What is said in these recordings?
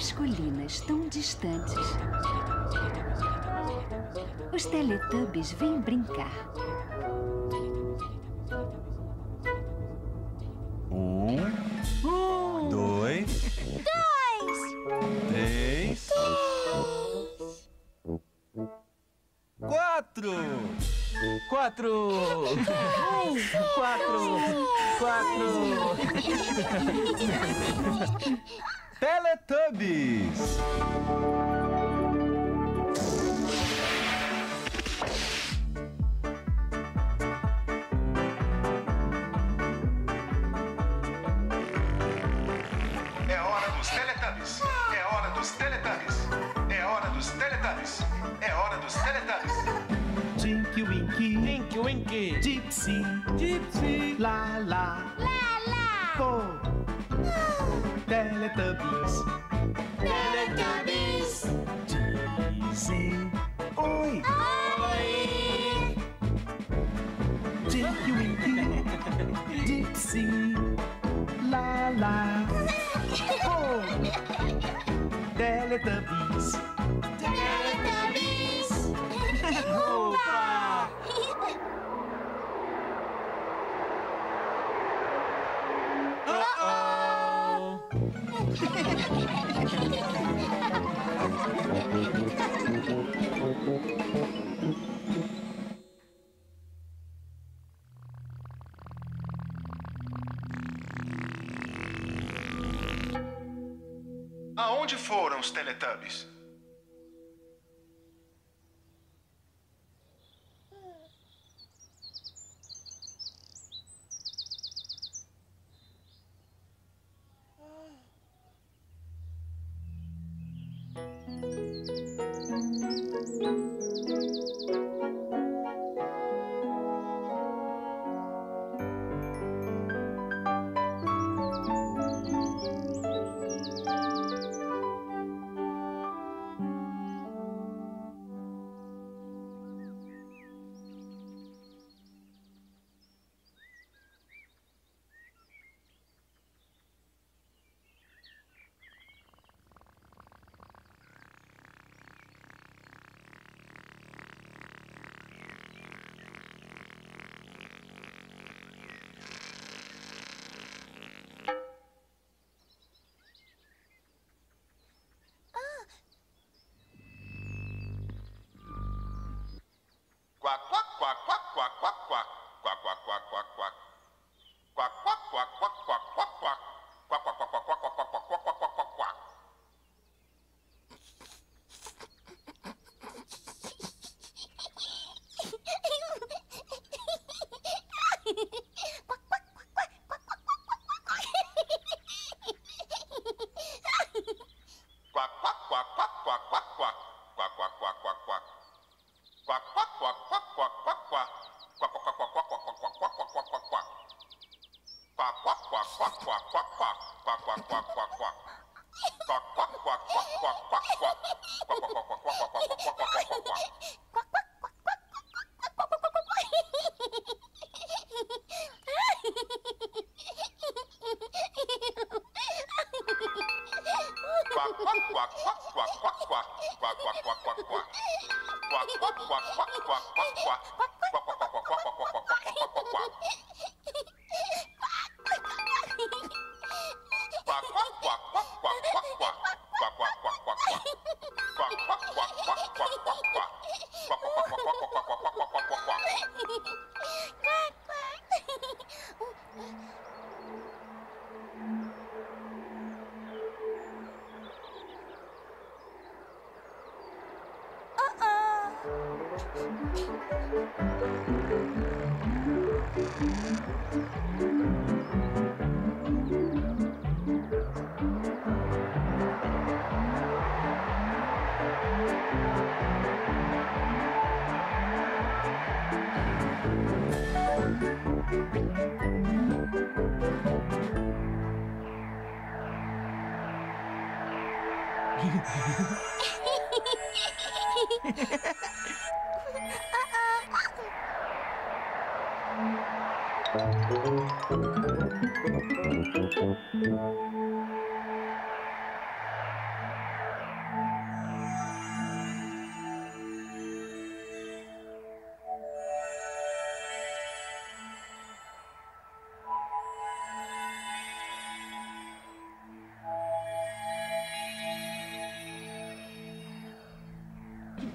nas colinas tão distantes, os Teletubbies vêm brincar. 2, 3, 4. 4. Teletubbies. É hora dos Teletubbies. É hora dos Teletubbies. É hora dos Teletubbies. É hora dos Teletubbies. Tinky Winky, Tinky Winky, Gypsy, Gypsy, Lala, Lala, Po, Teletubbies, Teletubbies, dizem oi. oi! Tinky Winky, Gypsy, Lala, Po, Teletubbies. Teletubbies! Opa! Aonde foram os Teletubbies? Quack, quack, quack, quack, quack, quack, quack. Quack, quack, quack, quack, quack. Quack, quack, quack, quack, quack, quack, quack. Quack, quack, quack, quack, quack, quack, quack, quack, quack, quack, quack, quack. Quack, quack, quack, quack, quack, quack, quack. Quack, quack, quack, quack, quack. Quack, quack, quack, quack, quack, quack, quack. Quack, quack, quack, quack, quack, quack, quack, quack, quack, quack, quack. Quack, quack, quack, quack, quack, quack, quack. Quack, quack, quack, quack, quack. Quack, quack, quack, quack, quack, quack, quack. Quack, quack, quack, quack, quack, quack, quack, quack, quack, quack, quack. Quack, quack, quack, quack, quack, quack, quack. Quack, quack, quack, quack, quack. Quack, quack, quack, quack, quack, quack, quack. Quack, quack, quack, quack, quack, quack, quack, quack, quack, quack, quack. Quack, quack, quack, quack, quack, quack, quack. Quack, quack, quack, quack, quack. Quack, quack, quack, quack, quack, quack, quack. Quack, quack, quack, quack, quack, quack, quack, quack, quack, quack, quack.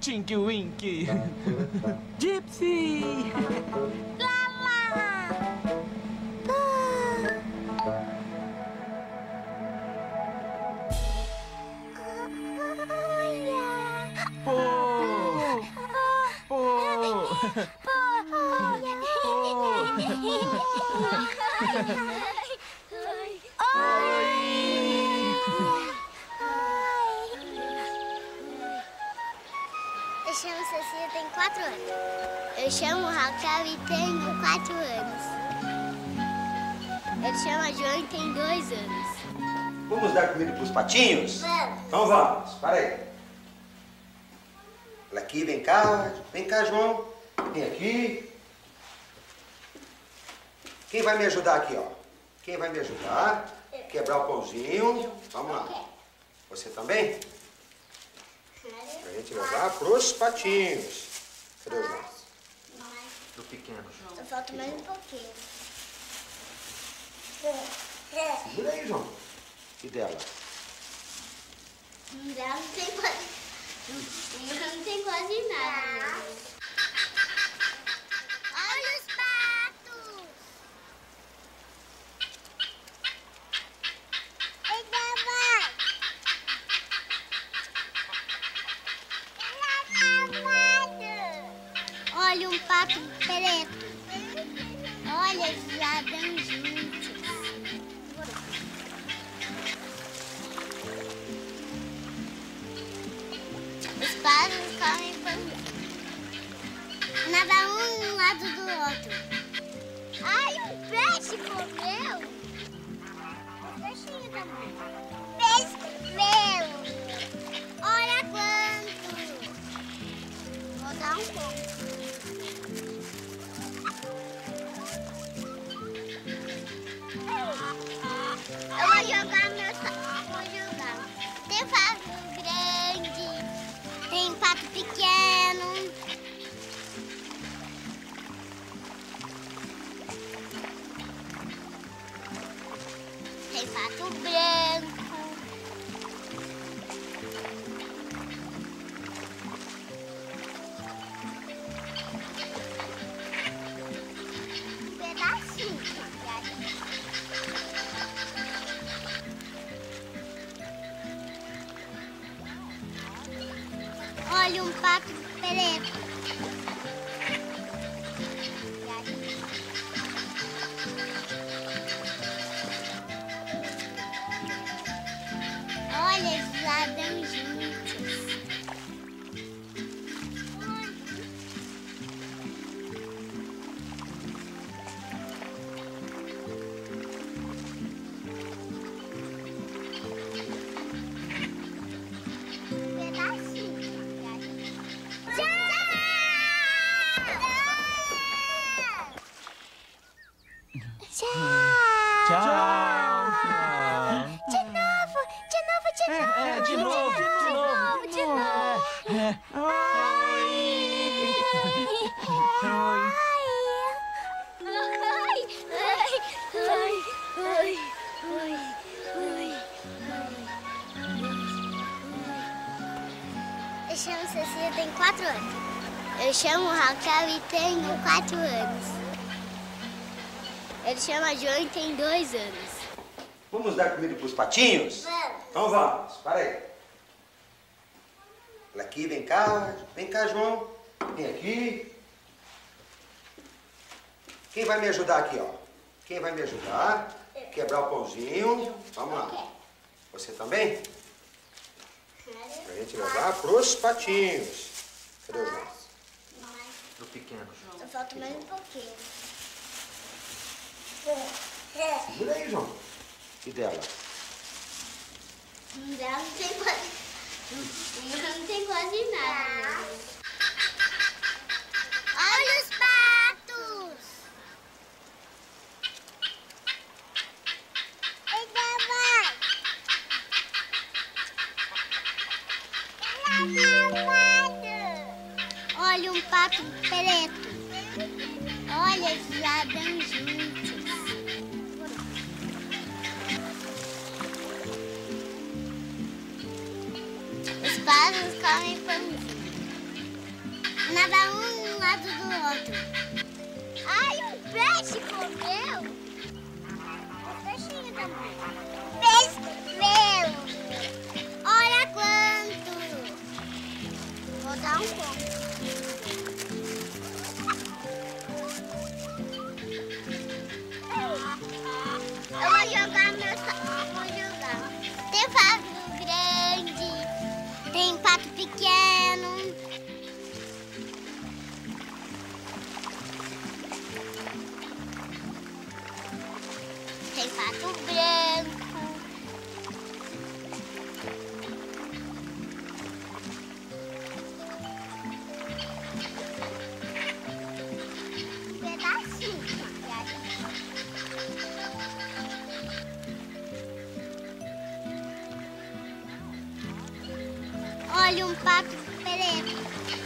Tinky Winky. Gypsy! Eu chamo Cecília, tenho 4 anos. Eu chamo Raquel e tenho 4 anos. Eu chamo João e tenho 2 anos. Vamos dar comida para os patinhos? Vamos. Então vamos, para aí. Olha aqui, vem cá, João. Vem aqui. Quem vai me ajudar aqui, ó? Quem vai me ajudar? Quebrar o pãozinho. Vamos lá. Você também? Pra gente levar pros patinhos. Cadê o João? Do pequeno. Só falta mais um pouquinho. Segura aí, João. E dela? Dela não tem quase... Não tem quase nada. Olha os patos! Eita, vai! Olha um pato preto. Olha, eles nadam juntos. Os patos comem pãozinho. Nada um lado do outro. Ai, um peixe comeu. Um peixinho também. Peixe comeu. Olha quanto. Vou dar um pouco. Eu vou jogar meu saco. Vou jogar. Tem pato grande. Tem pato pequeno. Tem pato branco. Um pedacinho. Olha um pato preto. Olha, eles nadam juntos. De novo. Eu chamo Cecília, tenho 4 anos. Eu chamo Raquel e tenho 4 anos. Ele chama João e tem 2 anos. Vamos dar comida para os patinhos? Vamos. Então vamos, para aí. Olha aqui, vem cá, João. Vem aqui. Quem vai me ajudar aqui, ó? Quem vai me ajudar? Quebrar o pãozinho. Vamos lá. Você também? Pra gente levar pros patinhos. Cadê o João? Do pequeno. Só falta mais um pouquinho. Segura aí, João. E dela? Dela não tem quase... Não tem quase nada. Olha os patos! Eita, vai! Olha um pato preto. Olha, eles nadam juntos. Os patos comem pãozinho. tava um lado do outro. Ai, um peixe comeu. Um peixinho também. Peixe meu. Olha quanto. Vou dar um pouco. Eu vou jogar meu saco. Vou jogar. Tem pato grande. Tem pato pequeno. Tem pato branco. Um pedacinho. Olha um pato preto.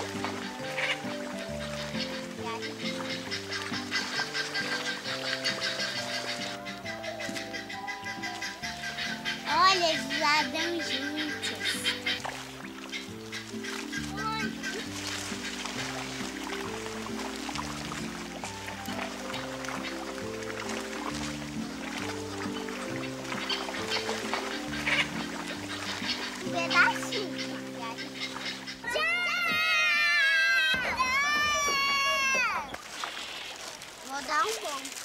Olha, eles nadam juntos. Um pedacinho. Vou dar um ponto.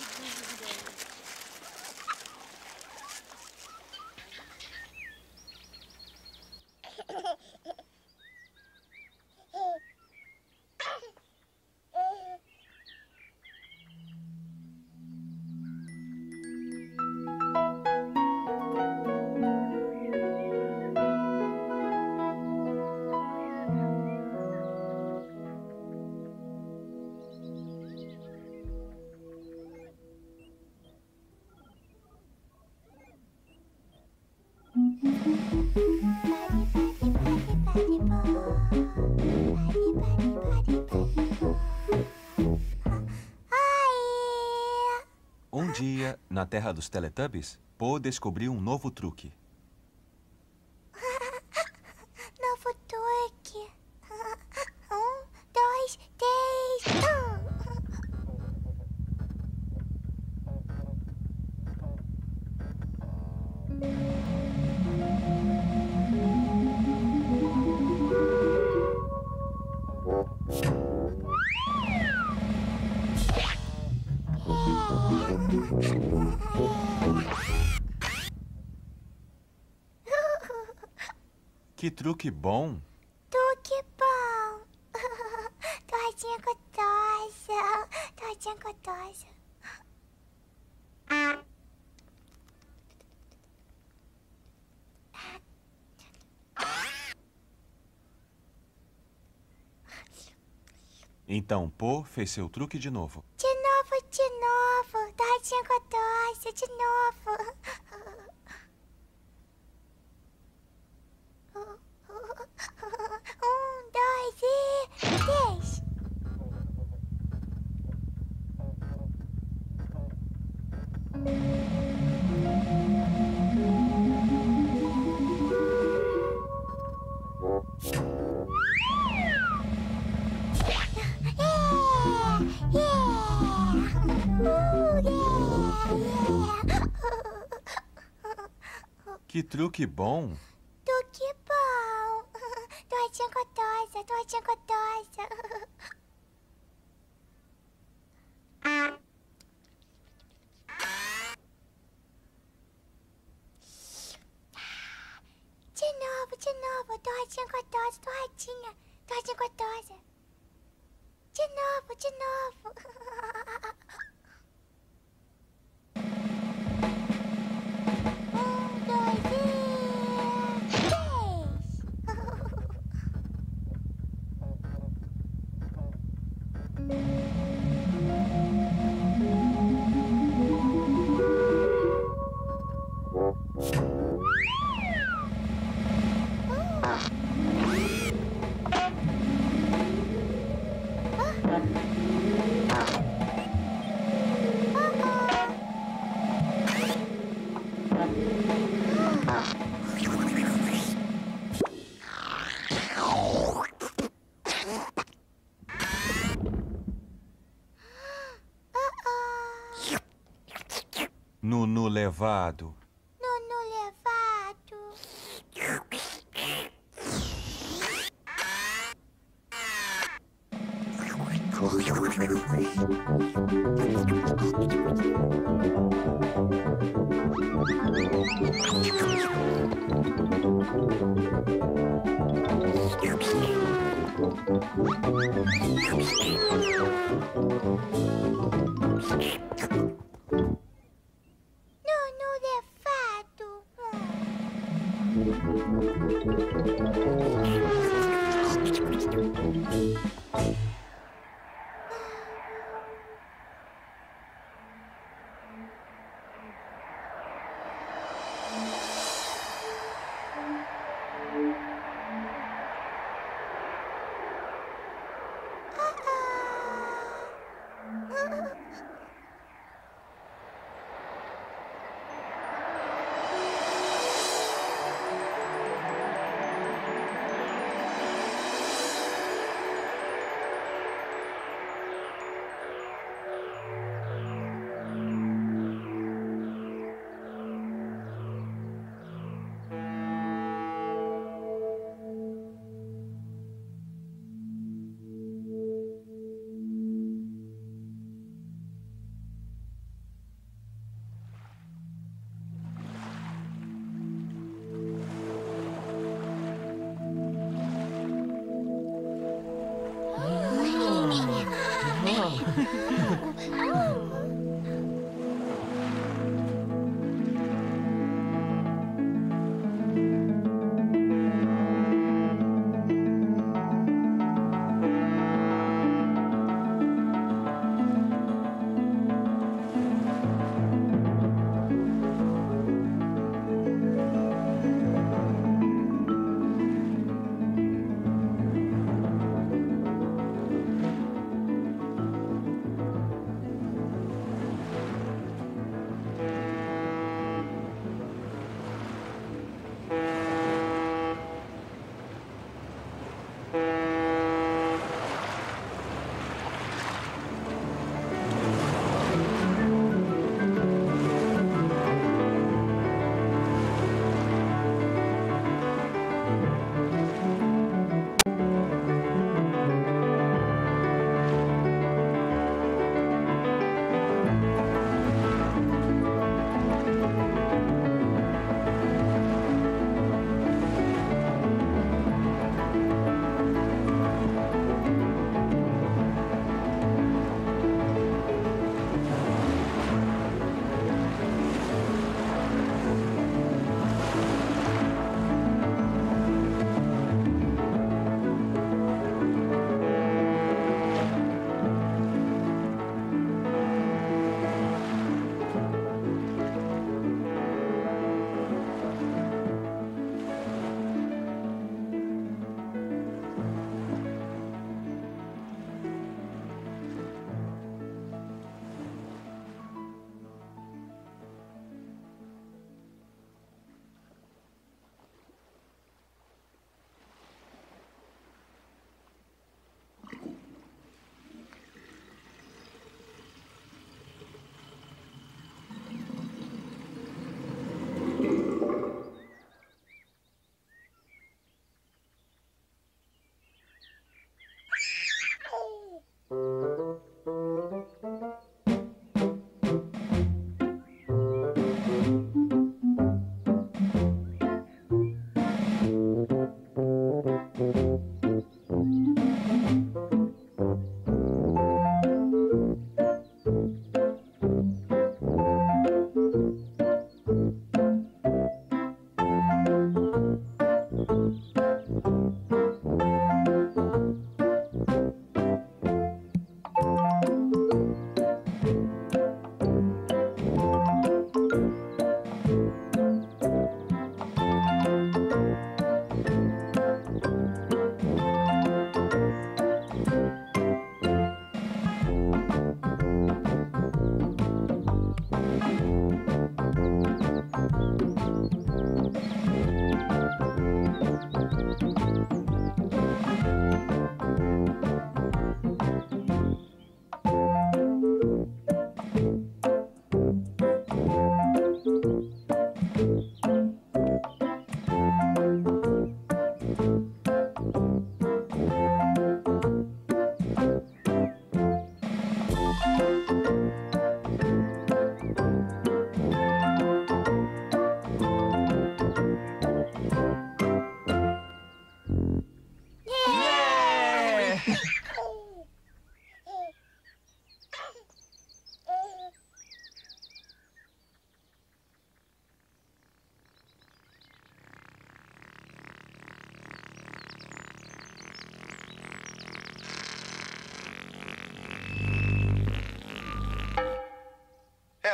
Um dia, na terra dos Teletubbies, Po descobriu um novo truque. Novo truque. 1, 2, 3. Que truque bom! Truque bom. Tortinha gostosa. Tortinha gostosa. Então Po fez seu truque de novo. De novo, de novo. Tortinha gostosa, de novo. 1, 2 e 3. Que truque bom! Truque bom. Tortinha gostosa, tortinha gostosa. De novo, tortinha gostosa, tortinha. Tortinha gostosa. De novo, de novo. levado. Nono levado. Nono levado.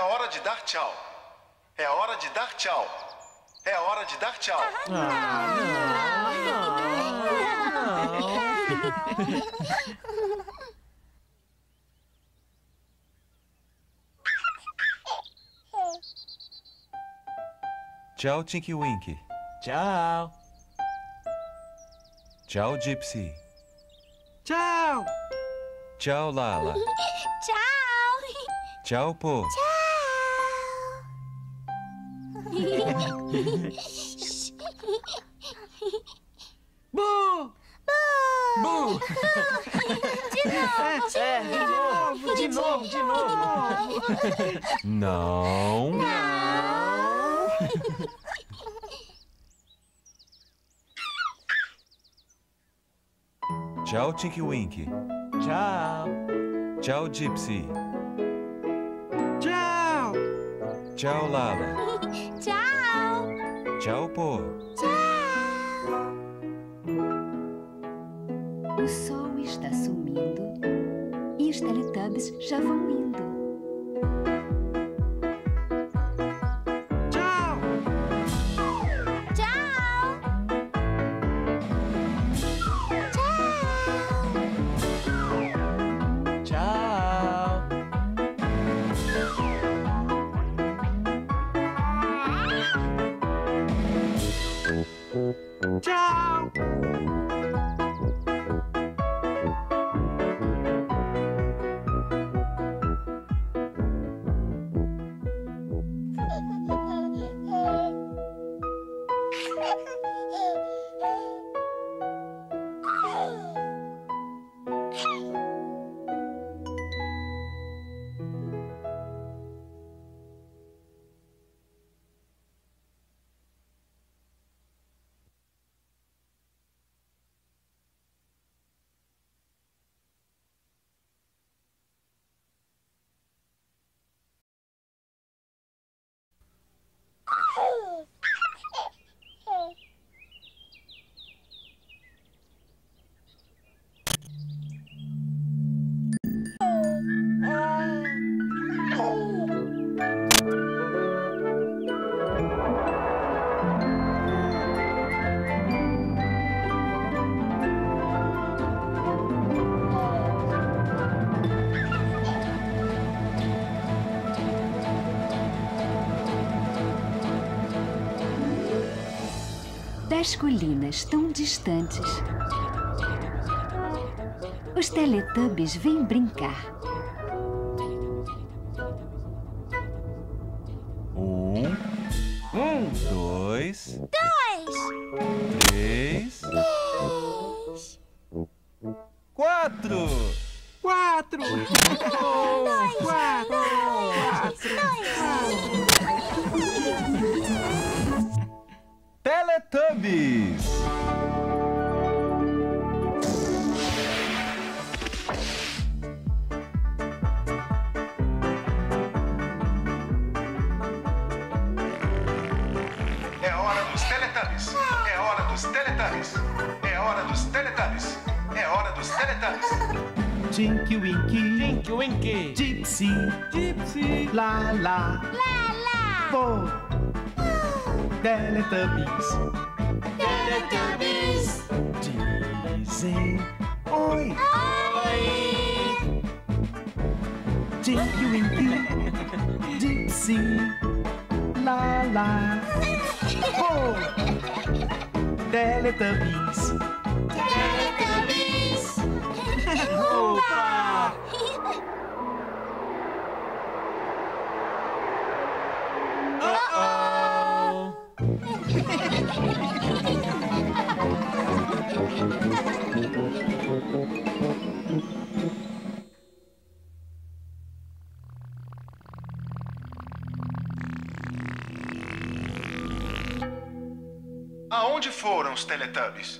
hora de dar tchau. É hora de dar tchau. É hora de dar tchau. Tchau, Tinky Winky. Tchau. Tchau, Gypsy. Tchau. Tchau, Lala. Tchau. Tchau, Po. Bu. Bu. De novo. Não. Tchau, Tinky Winky. Tchau. Tchau, Gypsy. Tchau. Tchau, Lala. Tchau. Tchau, Po. O sol está sumindo e os Teletubbies já vão indo. Tchau. Tchau. Tchau. Tchau. Das colinas tão distantes, os Teletubbies vêm brincar. Dois. 3. 4. 4. 4. Teletubbies. É hora dos Teletubbies. É hora dos Teletubbies. É hora dos Teletubbies. É hora dos Teletubbies. Tinky Winky. Tinky Winky. Gypsy. Lala. Po. Teletubbies. Dizem oi. Tinky Winky. Gypsy. Lala. Po. Teletubbies. Opa! Aonde foram os Teletubbies?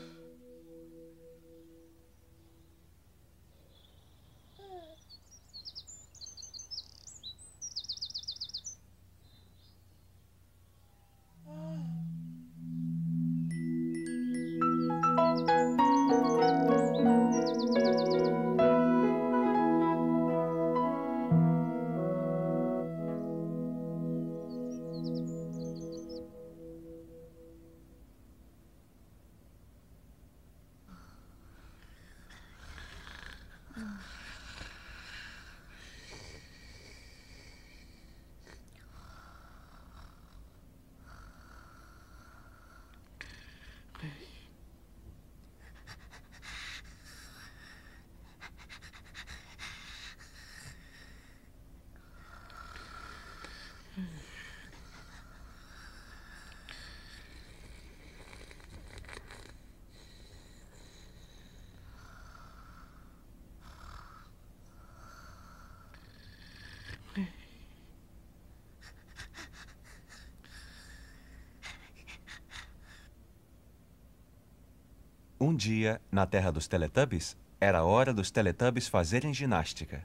Um dia, na terra dos Teletubbies, era hora dos Teletubbies fazerem ginástica.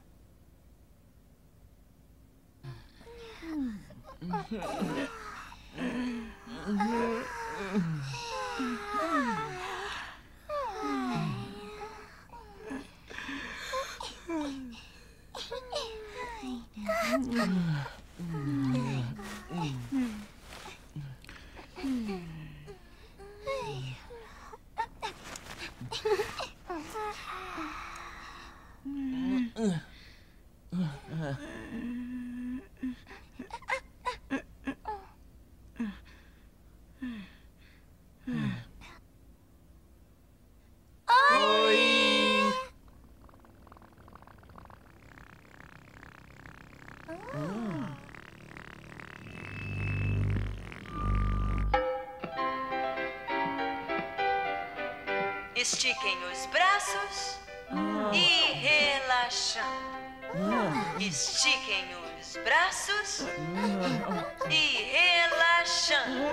Estiquem os braços e relaxando. Estiquem os braços e relaxando.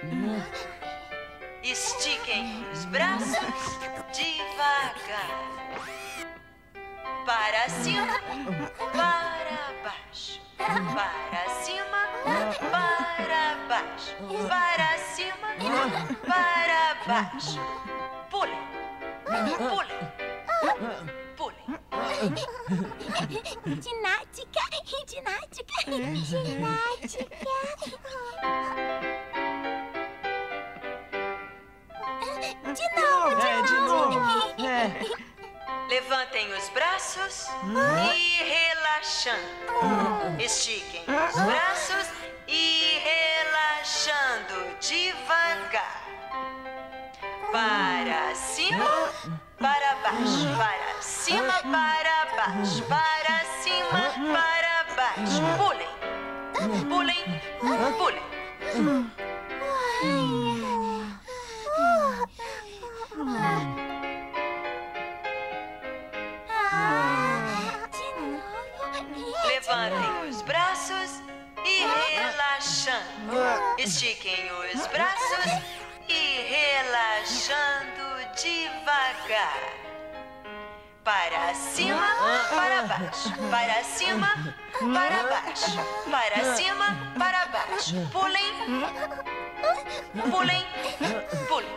Estiquem os braços devagar. Para cima, para baixo. Para cima, para baixo. Para cima, para baixo. Pulem, pulem, pulem. Ginástica, ginástica, ginástica. De novo. Levantem os braços e relaxando. Estiquem os braços e relaxando devagar. Para cima, para baixo. Para cima, para baixo. Para cima, para baixo. Pulem, pulem, pulem. Levantem os braços e relaxando. Estiquem os braços e relaxando devagar. Para cima, para baixo. Para cima, para baixo. Para cima, para baixo. Pulem, pulem, pulem.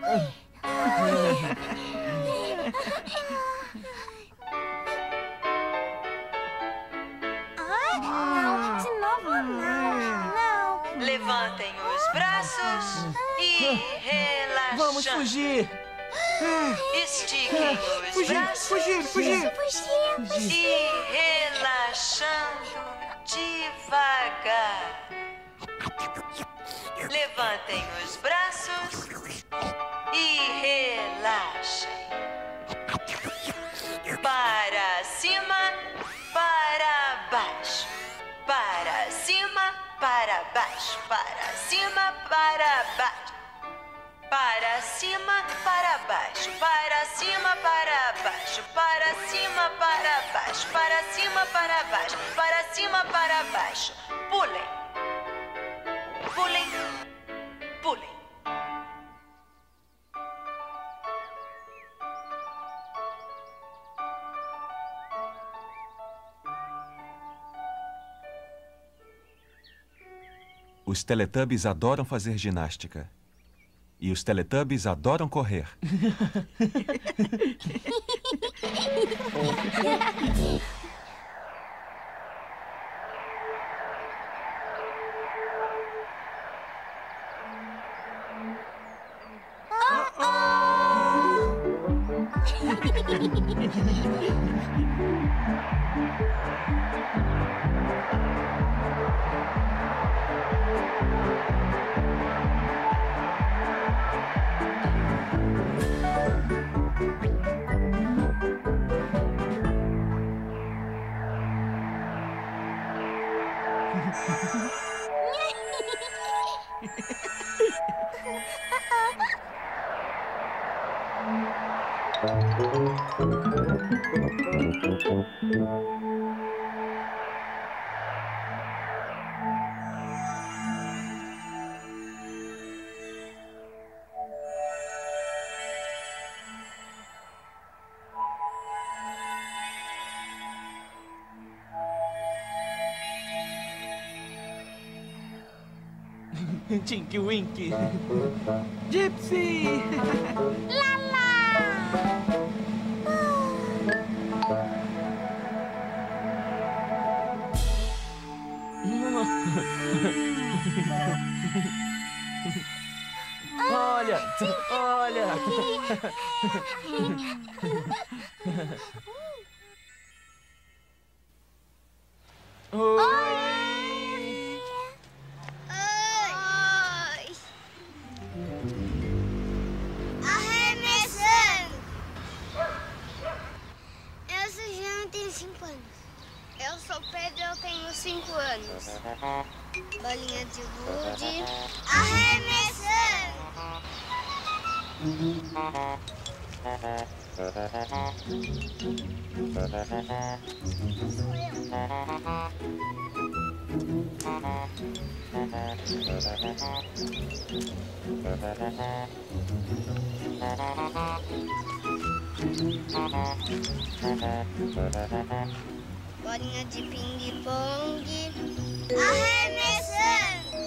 De novo, não. Levantem os braços e relaxando. Vamos fugir! Estiquem os braços Fugir! e relaxando devagar. Levantem os braços e relaxem. Para cima, para baixo. Para cima, para baixo. Para cima, para baixo. Para cima, para baixo. Para cima, para baixo. Para cima, para baixo. Para cima, para baixo. Para cima, para baixo. Pulem. Pulem. Pulem. Os Teletubbies adoram fazer ginástica. E os Teletubbies adoram correr. Tinky Winky. Gypsy! Olha, olha. Oi. Oi! Arremessando! Eu sou João, tenho 5 anos. Eu sou Pedro, eu tenho 5 anos. Bolinha de gude. Arremessando! Bolinha de ping-pong. Arremessando!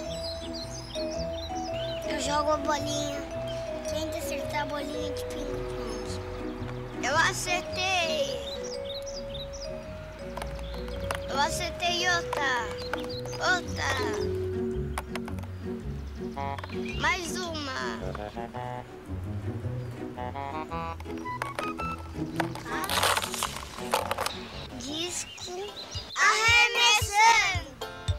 Eu jogo a bolinha. Tenta acertar a bolinha de ping-pong. Eu acertei! Eu acertei outra! Outra! Mais uma! Disco arremessando!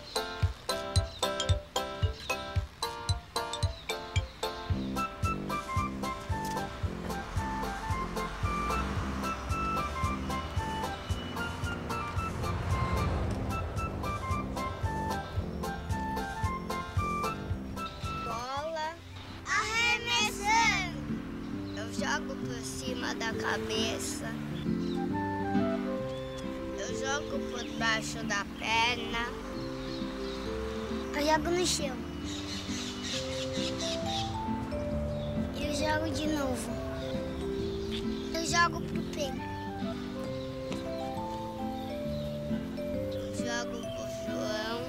Bola arremessando! Eu jogo por cima da cabeça. Eu jogo por baixo da perna. Eu jogo no chão. Eu jogo de novo. Eu jogo pro pé. Eu jogo pro chão.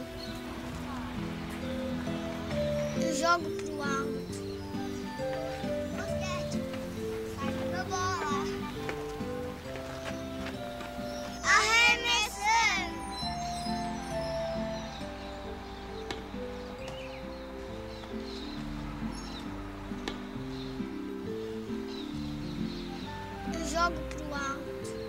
Eu jogo pro alto. Basquete. Sai da bola. Arremessando! Eu jogo pro alto.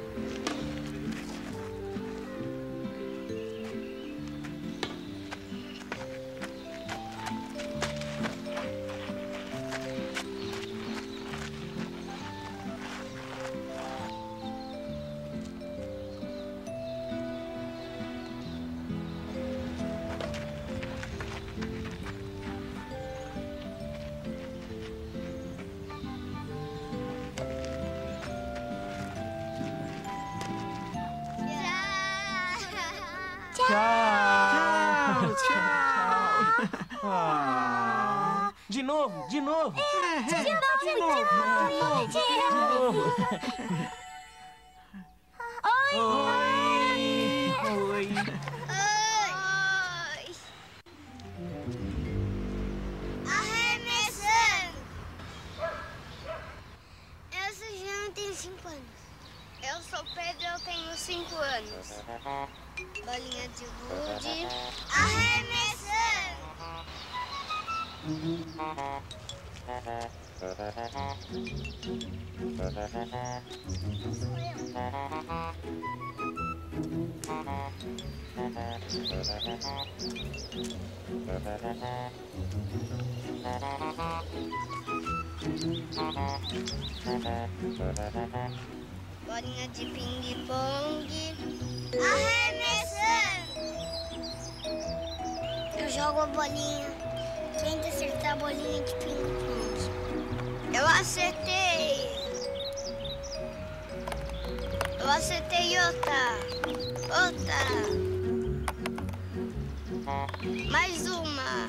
Tchau. Tchau. Ah. De novo, de novo. De novo. Oi. Oi. Oi. Arremessando! Eu sou João, tenho 5 anos. Eu sou Pedro, eu tenho 5 anos. Bolinha de gude. Arremessando! Bolinha de ping-pong. Arremessando! Eu jogo a bolinha. Tenta acertar a bolinha de ping-pong. Eu acertei! Eu acertei outra! Outra! Mais uma!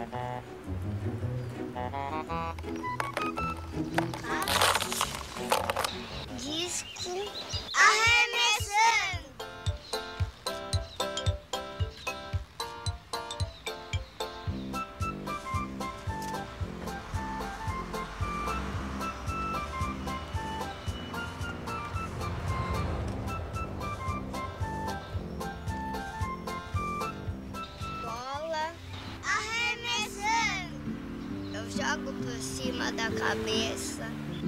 Disco arremessando! jogo por cima da cabeça.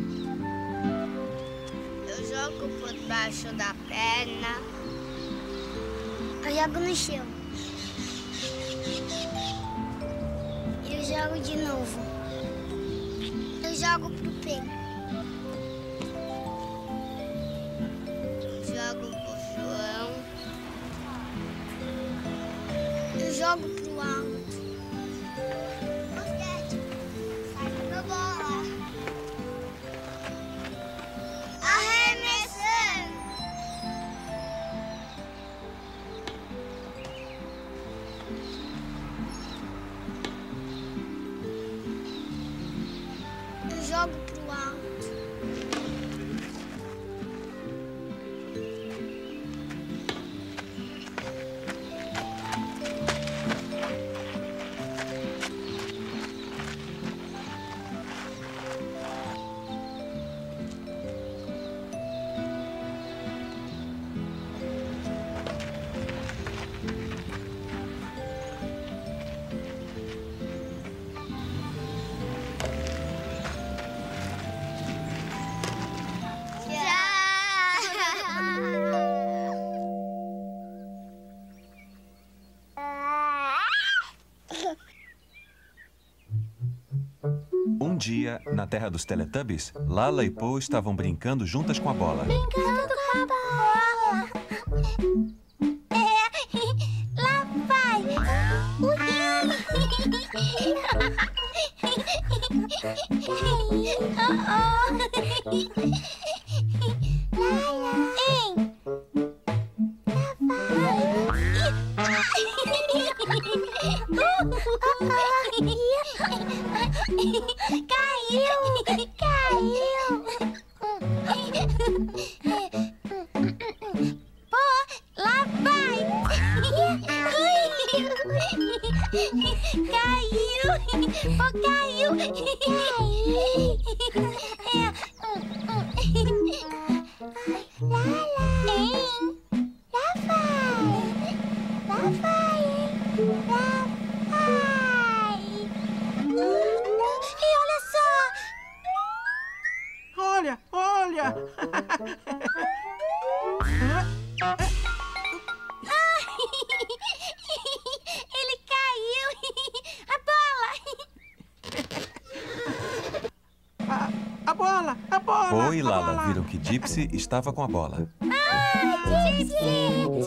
Eu jogo por baixo da perna. Eu jogo no chão. Eu jogo de novo. Eu jogo pro pé. Jogo pro chão. Eu jogo pro alto. Basquete. Sai com a bola. Arremessando. Eu jogo pro alto. Um dia, na terra dos Teletubbies, Lala e Po estavam brincando juntas com a bola. Brincando com a bola. Lá vai. Caiu. Pô, lá vai. Caiu. Pô, caiu. E olha só. Olha! Ele caiu! A bola! A bola! Po e Lala viram que Gypsy estava com a bola. Gypsy!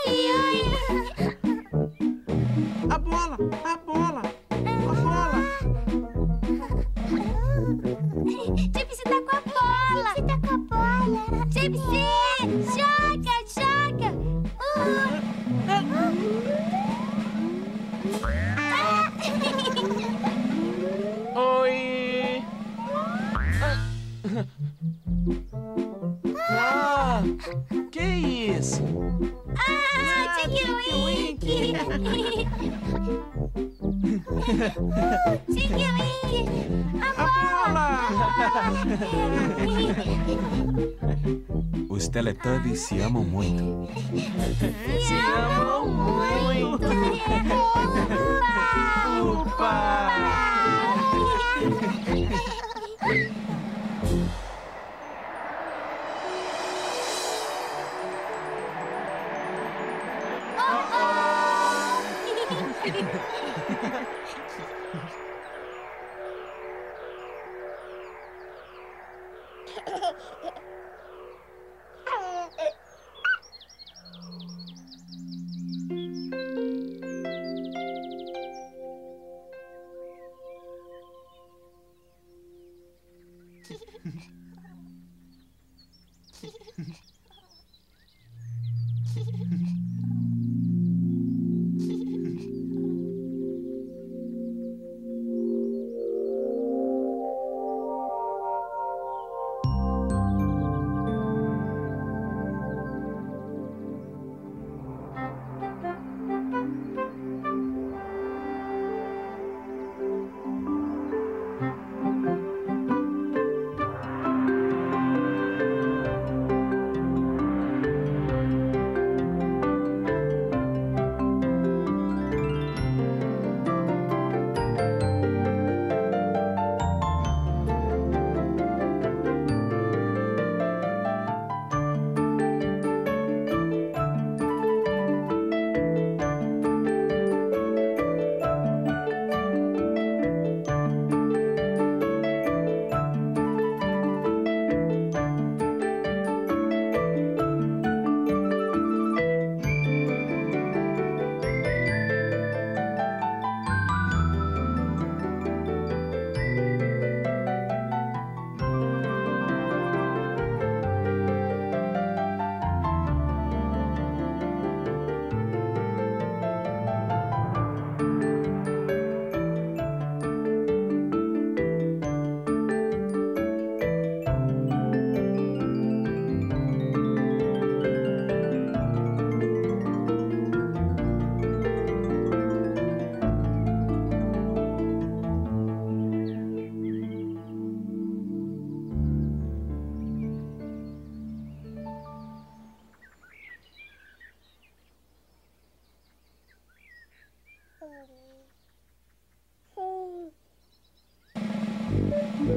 A bola! Gypsy tá com a bola! Gypsy! Joga! Oi! Que isso? Tinky Winky! Tinky Winky! A bola! Os Teletubbies se amam muito. Se amam muito!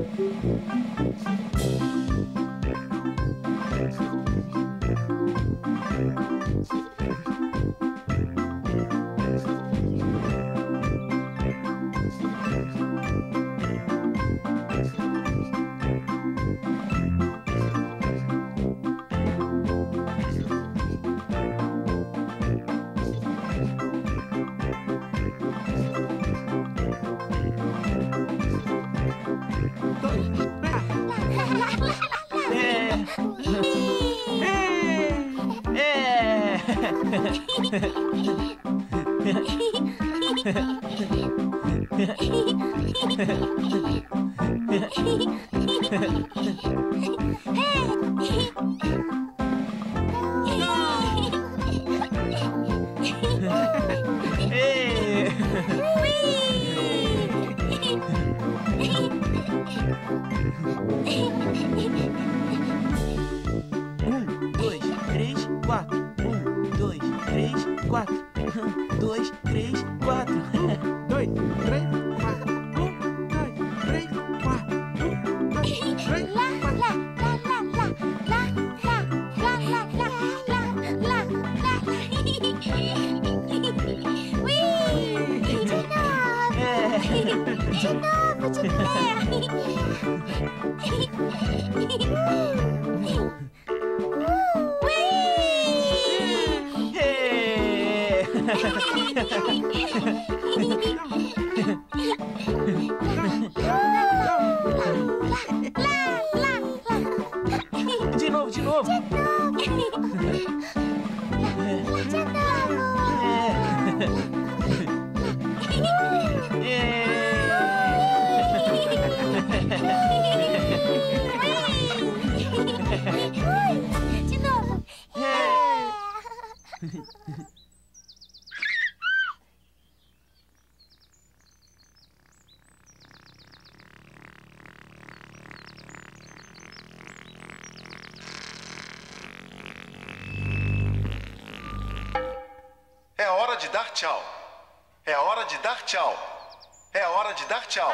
De novo, de novo. De novo. É hora de dar tchau. É hora de dar tchau. É hora de dar tchau.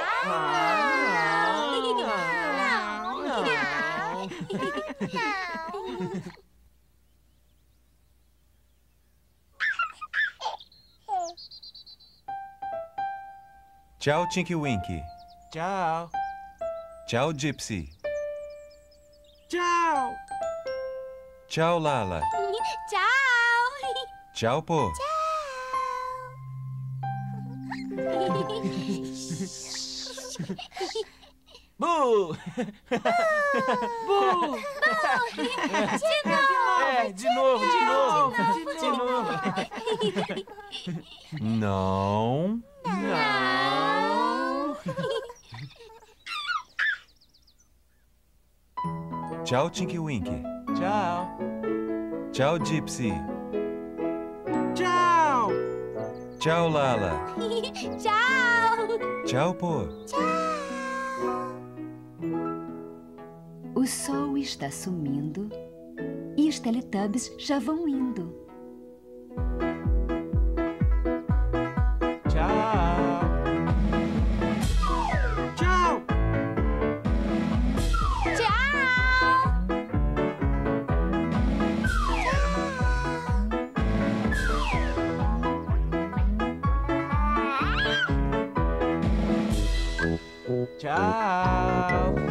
Tchau, Tinky Winky. Tchau. Tchau, Gypsy. Tchau. Tchau, Lala. Tchau. Tchau, Po. Bu! Bu! De novo, de novo. De novo. Não. Não. Tchau, Tinky Winky. Tchau. Tchau, Gypsy. Tchau. Tchau, Lala. Tchau. Tchau, Po. O sol está sumindo e os Teletubbies já vão indo. Tchau. Tchau. Tchau.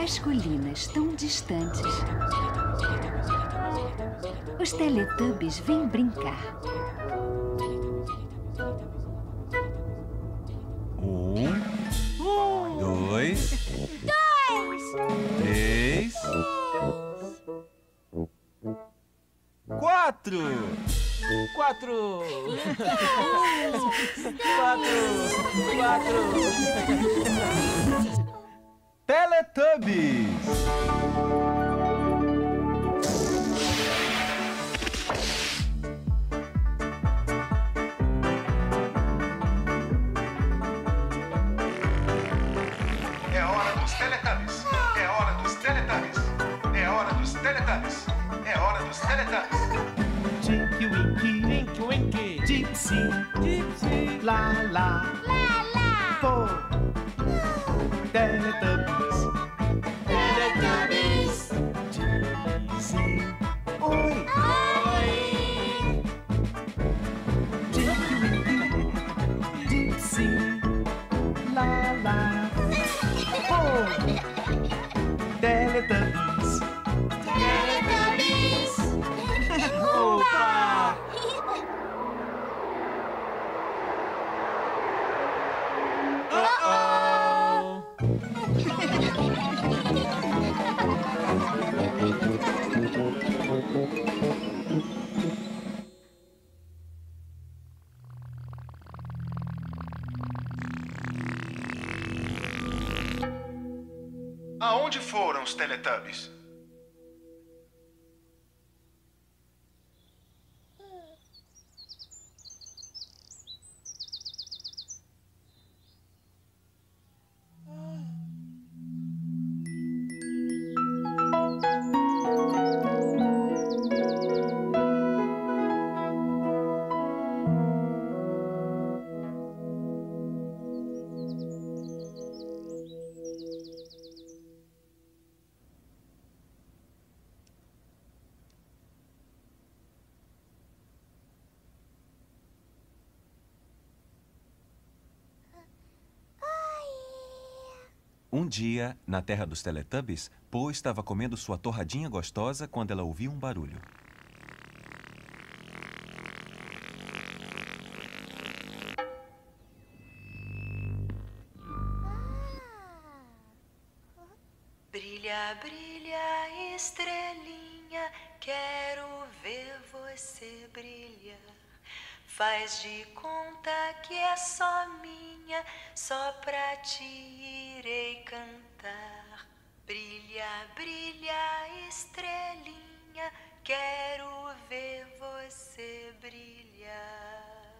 nas colinas tão distantes, os Teletubbies vêm brincar. 1, 2, 3, 4. 4. 4. Teletubbies! É hora dos Teletubbies. É hora dos Teletubbies. É hora dos Teletubbies. É hora dos Teletubbies. Tinky Winky, Tinky Winky. Gypsy, Gypsy. La La, Four, Teletubbies, Dizzy, Oi, Tinky Winky, Gypsy, La La, Four, Teletubbies. Opa! Aonde foram os Teletubbies? Um dia, na terra dos Teletubbies, Po estava comendo sua torradinha gostosa quando ela ouviu um barulho. Brilha, brilha, estrelinha, quero ver você brilhar. Faz de conta que é só minha, só pra ti irei cantar. Brilha, brilha, estrelinha, quero ver você brilhar.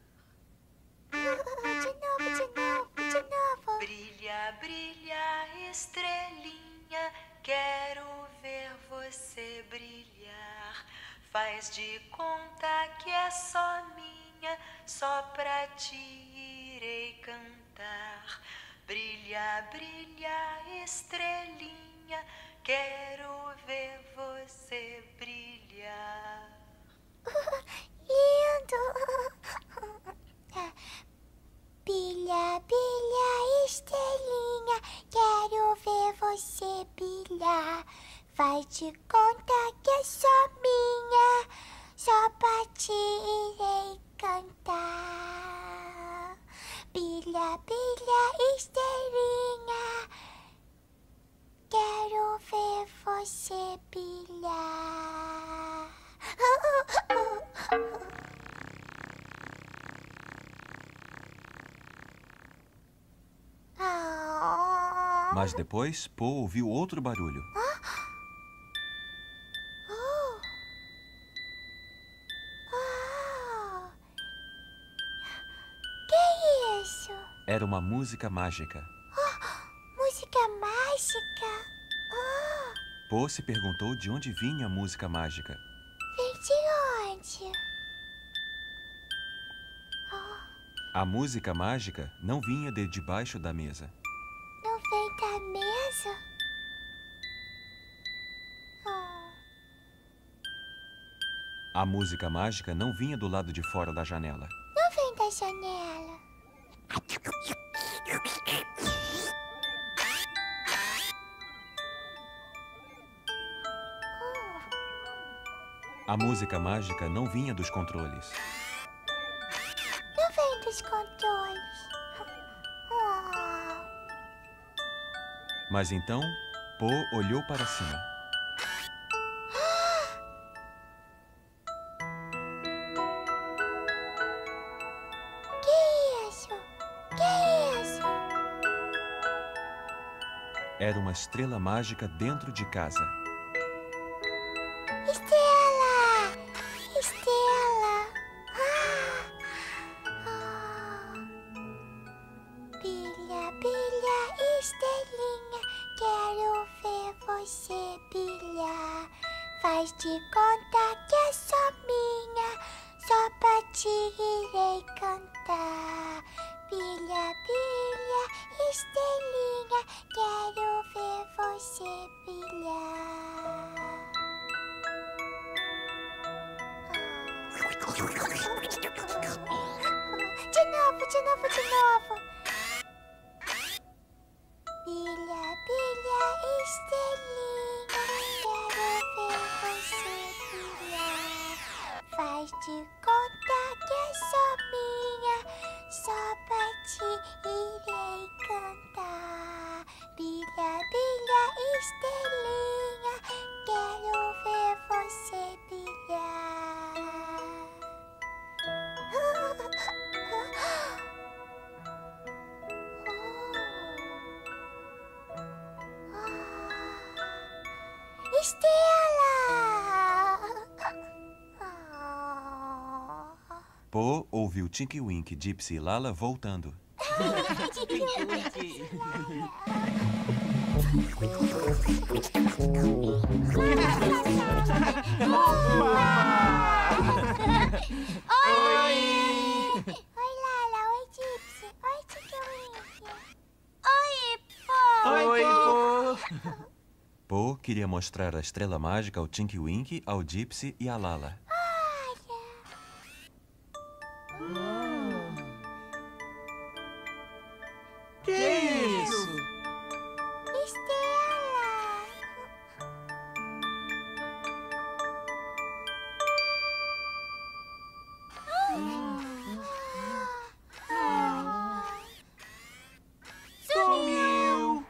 De novo. Brilha, brilha, estrelinha, quero ver você brilhar. Faz de conta que é só minha, só pra ti irei cantar. Brilha, brilha, estrelinha, quero ver você brilhar. Lindo! Brilha, brilha, estrelinha, quero ver você brilhar. Faz de conta que é só minha, só pra ti irei cantar. Brilha, brilha, estrelinha, quero ver você brilhar. Mas depois, Po ouviu outro barulho. Que é isso? Era uma música mágica. Música mágica? Po se perguntou de onde vinha a música mágica. Vem de onde? A música mágica não vinha de debaixo da mesa. Não vem da mesa? A música mágica não vinha do lado de fora da janela. Não vem da janela. A música mágica não vinha dos controles. Não vem dos controles. Mas então, Po olhou para cima. Que isso? Que isso? Era uma estrela mágica dentro de casa. Estrela! Estrela! Brilha, brilha, estrelinha, quero ver você brilhar. Faz de conta que é só minha, só pra ti irei cantar. Brilha, brilha, estrelinha, quero ver você brilhar. De novo. Brilha, brilha, estrelinha, quero ver você brilhar. Faz de conta que é só minha, só pra ti irei cantar. Brilha, brilha, estrelinha, quero ver você brilhar. Estrela! Po ouviu Tinky Winky, Gypsy e Lala voltando. Oi, Lala. Oi, Gypsy. Oi, Tinky Winky. Oi, Po. Oi, Po. Po queria mostrar a estrela mágica ao Tinky Winky, ao Gypsy e à Lala. Que isso? Estrela! Sumiu.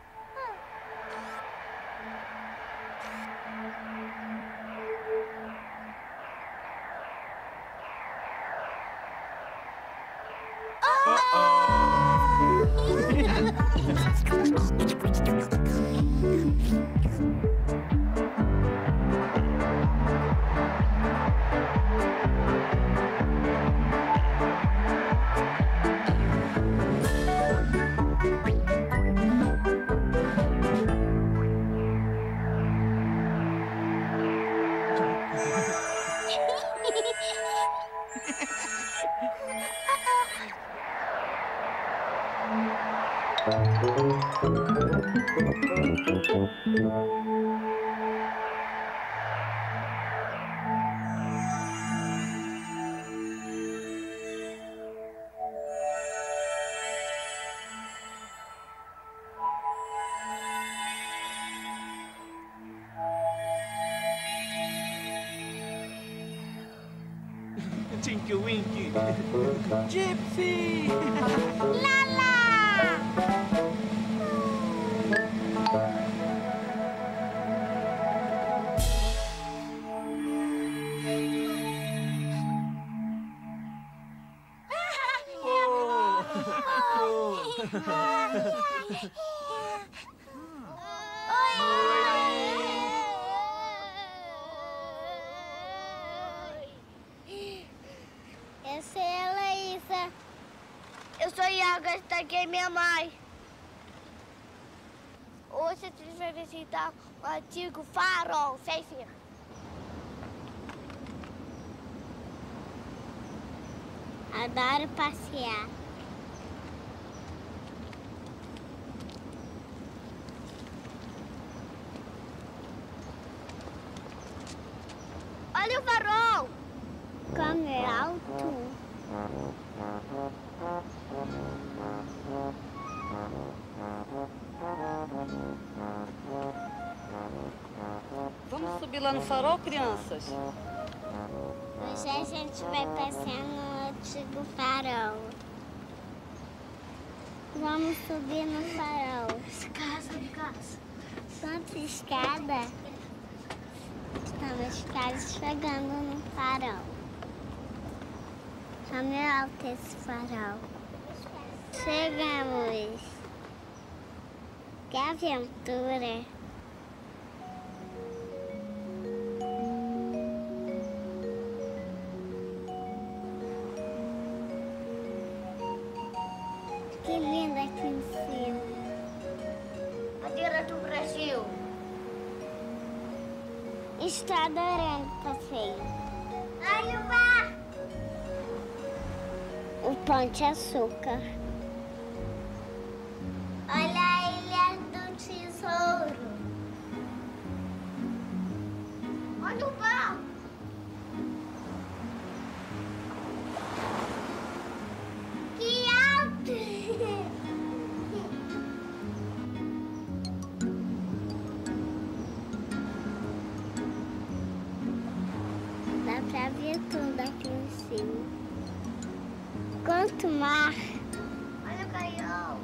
Tinky Winky. Gypsy. Lala! Eu sou a Laísa. Eu sou a Agatha, que é minha mãe. Hoje a gente vai visitar o antigo farol, sei sim. Adoro passear. Olha o farol! Como é alto! Vamos subir lá no farol, crianças? Hoje a gente vai passear no antigo farol. Vamos subir no farol. Escada. Quanta escada? Estamos quase chegando no farol. Tá meio alto esse farol. Chegamos. Que aventura. Que lindo aqui em cima. Bandeira do Brasil. Estou adorando o passeio. Olha o mar. O Pão de Açúcar. Olha a Ilha do Tesouro. Olha o pão. Que alto! Dá pra ver tudo aqui em cima. Quanto mar! Olha o canhão!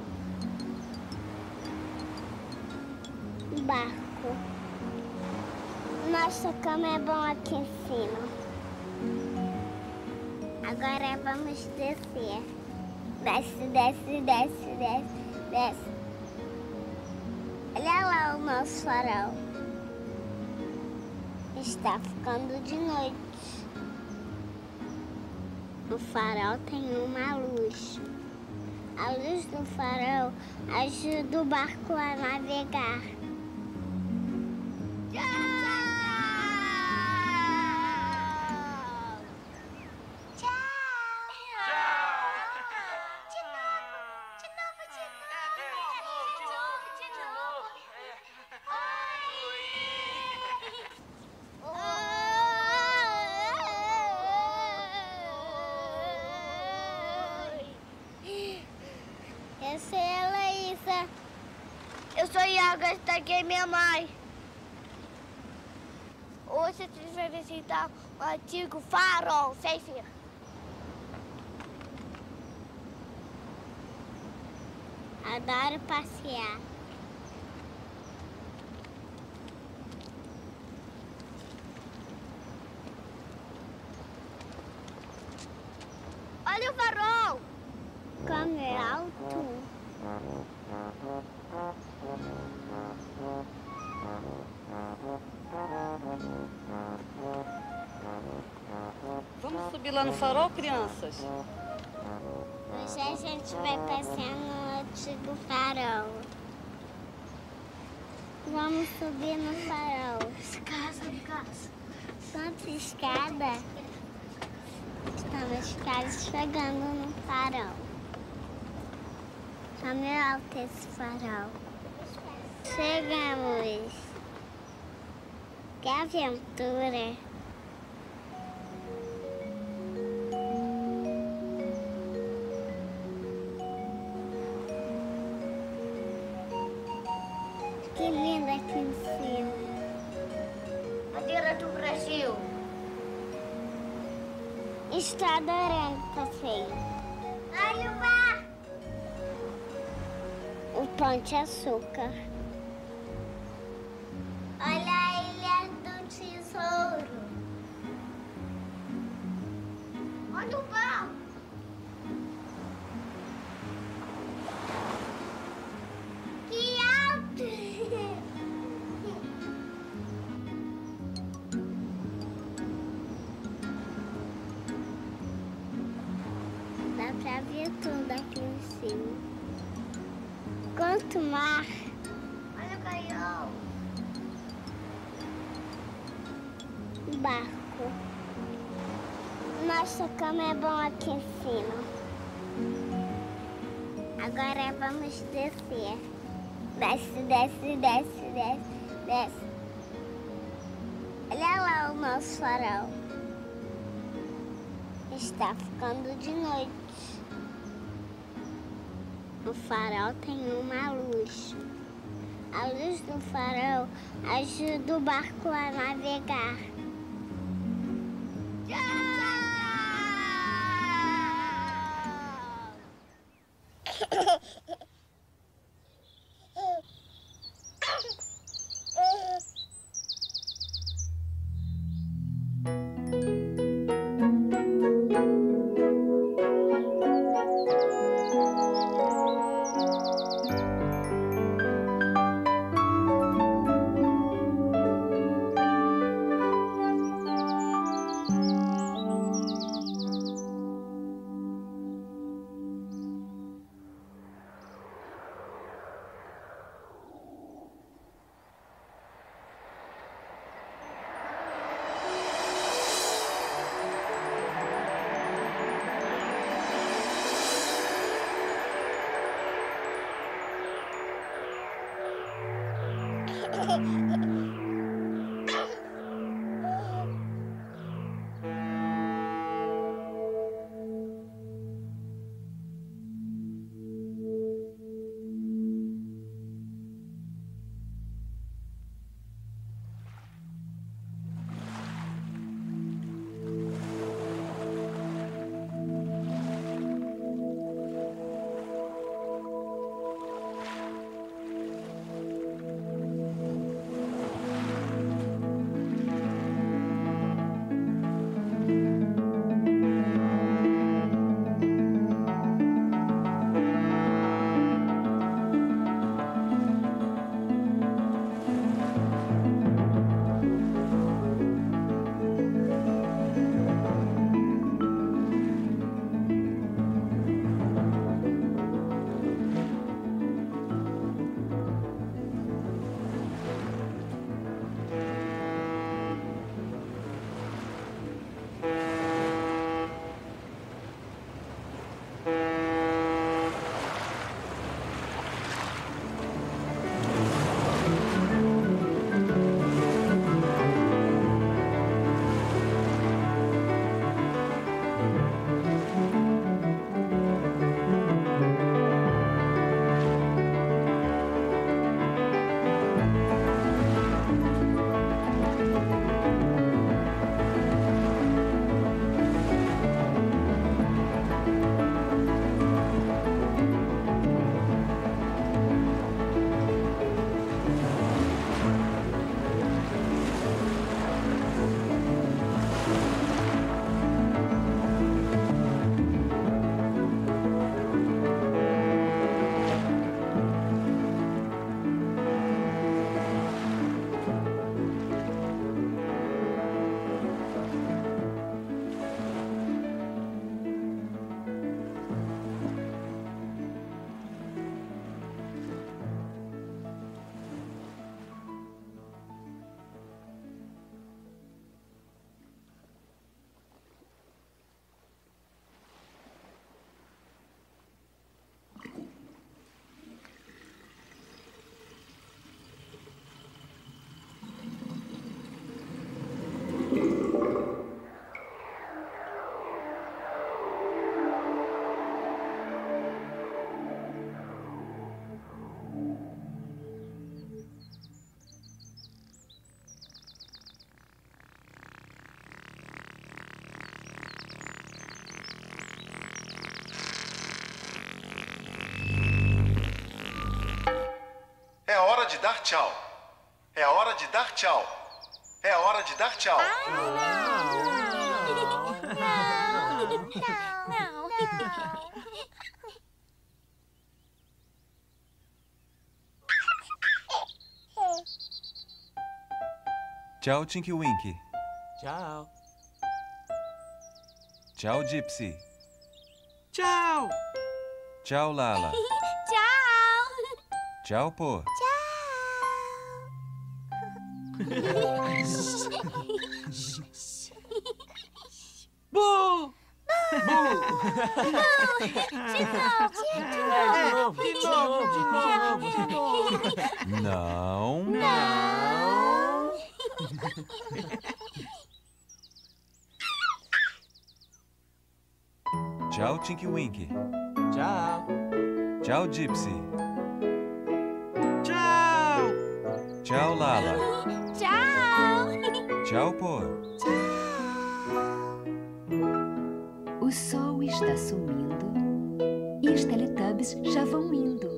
Barco. Nossa cama é bom aqui em cima. Agora vamos descer. Desce. Olha lá o nosso farol. Está ficando de noite. O farol tem uma luz. A luz do farol ajuda o barco a navegar. Eu sou a Laísa. Eu sou a Iago, esta aqui é minha mãe. Hoje a gente vai visitar o antigo farol, sei sim. Adoro passear. Olha o farol! Como é alto! Vamos subir lá no farol, crianças? Hoje a gente vai passear no antigo farol. Vamos subir no farol. Escada. Quanta escada? Estamos quase chegando no farol. Tá meio alto esse farol. Chegamos. Que aventura. Que lindo aqui em cima. Bandeira do Brasil. Estou adorando o passeio. Olha o mar. O Pão de Açúcar. Olha a Ilha do Tesouro. Olha o pão. Que alto! Dá pra ver tudo aqui em cima. Quanto mar! Olha o canhão! Barco. Nossa cama é bom aqui em cima. Agora vamos descer. Desce. Olha lá o nosso farol. Está ficando de noite. O farol tem uma luz. A luz do farol ajuda o barco a navegar. Tchau! É hora de dar tchau. É hora de dar tchau. É hora de dar tchau. Tchau, Tinky Winky. Tchau. Tchau, Gypsy. Tchau. Tchau, Lala. Tchau, Po. Bu! Não. Tchau, Tinky Winky. Tchau. Tchau, Gypsy. Tchau. Tchau, Lala. Tchau, Po. O sol está sumindo e os Teletubbies já vão indo.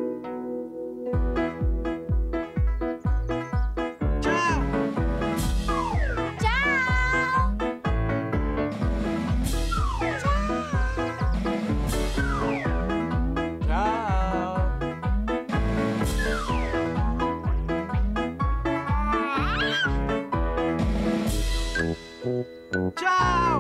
Tchau!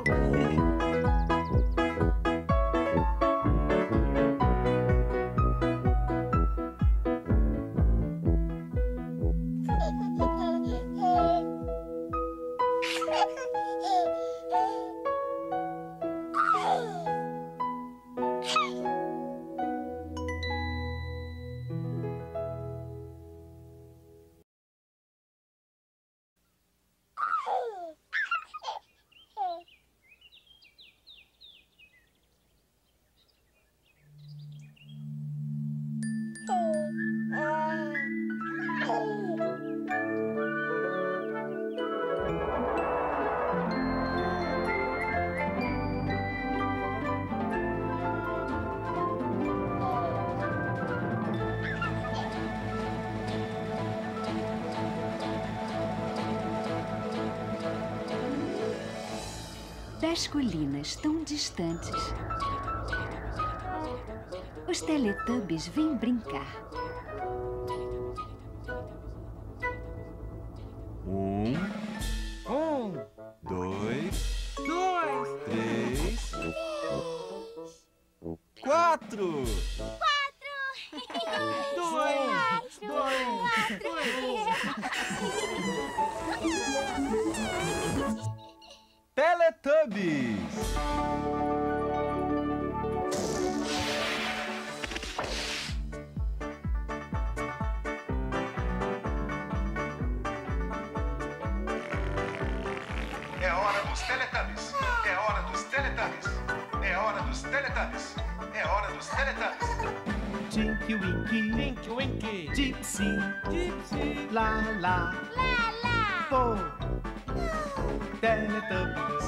das colinas tão distantes, os Teletubbies vêm brincar. 1, 2, 3, 4. 2. Teletubbies! É hora dos Teletubbies. É hora dos Teletubbies. É hora dos Teletubbies. É hora dos Teletubbies. Tinky Winky, Tinky Winky, Gypsy, Gypsy, La La, Four, Teletubbies,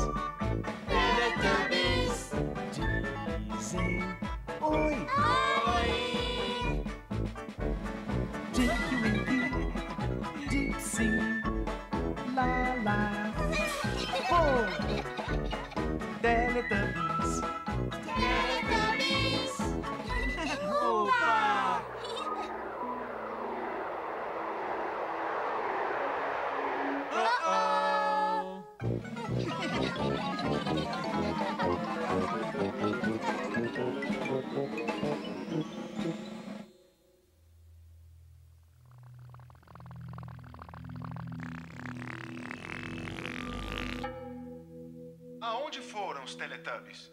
dizem oi. Tinky Winky, Gypsy, La La, Four, Teletubbies. Opa! Aonde foram os Teletubbies?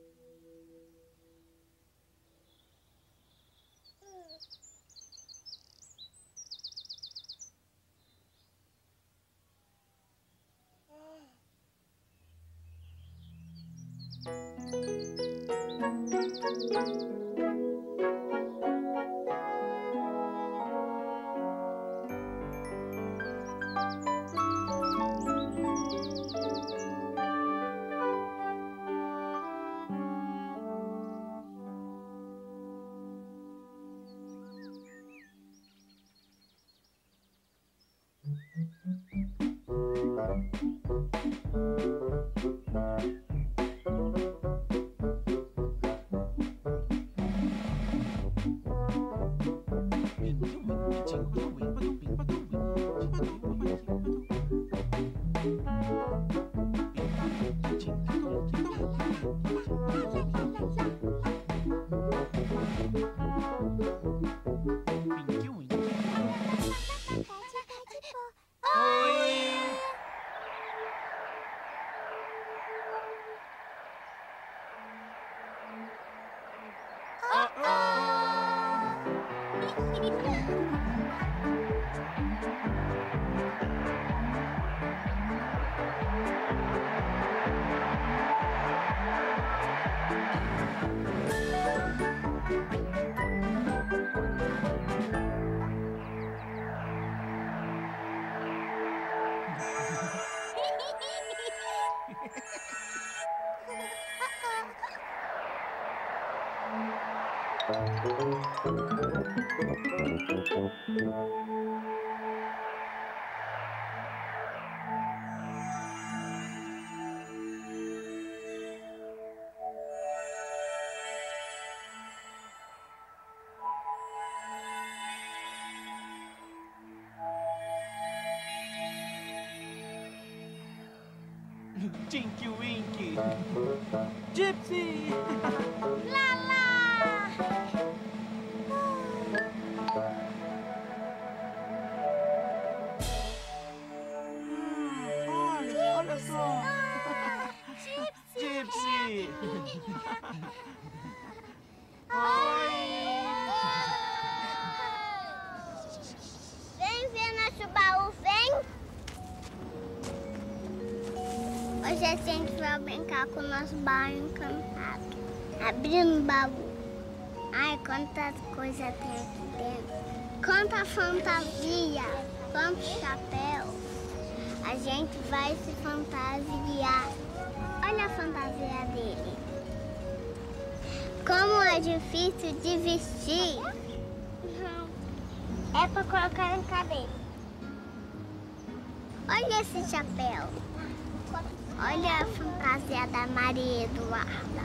Tinky Winky, Gypsy, Olha só. Gypsy. Vem ver nosso baú, vem! Hoje a gente vai brincar com o nosso baú encantado. Abrindo o baú. Ai, quanta coisa tem aqui dentro. Quanta fantasia, quanto chapéu. A gente vai se fantasiar. Olha a fantasia dele. Como é difícil de vestir. É pra colocar na cabeça. Olha esse chapéu. Olha a fantasia da Maria Eduarda.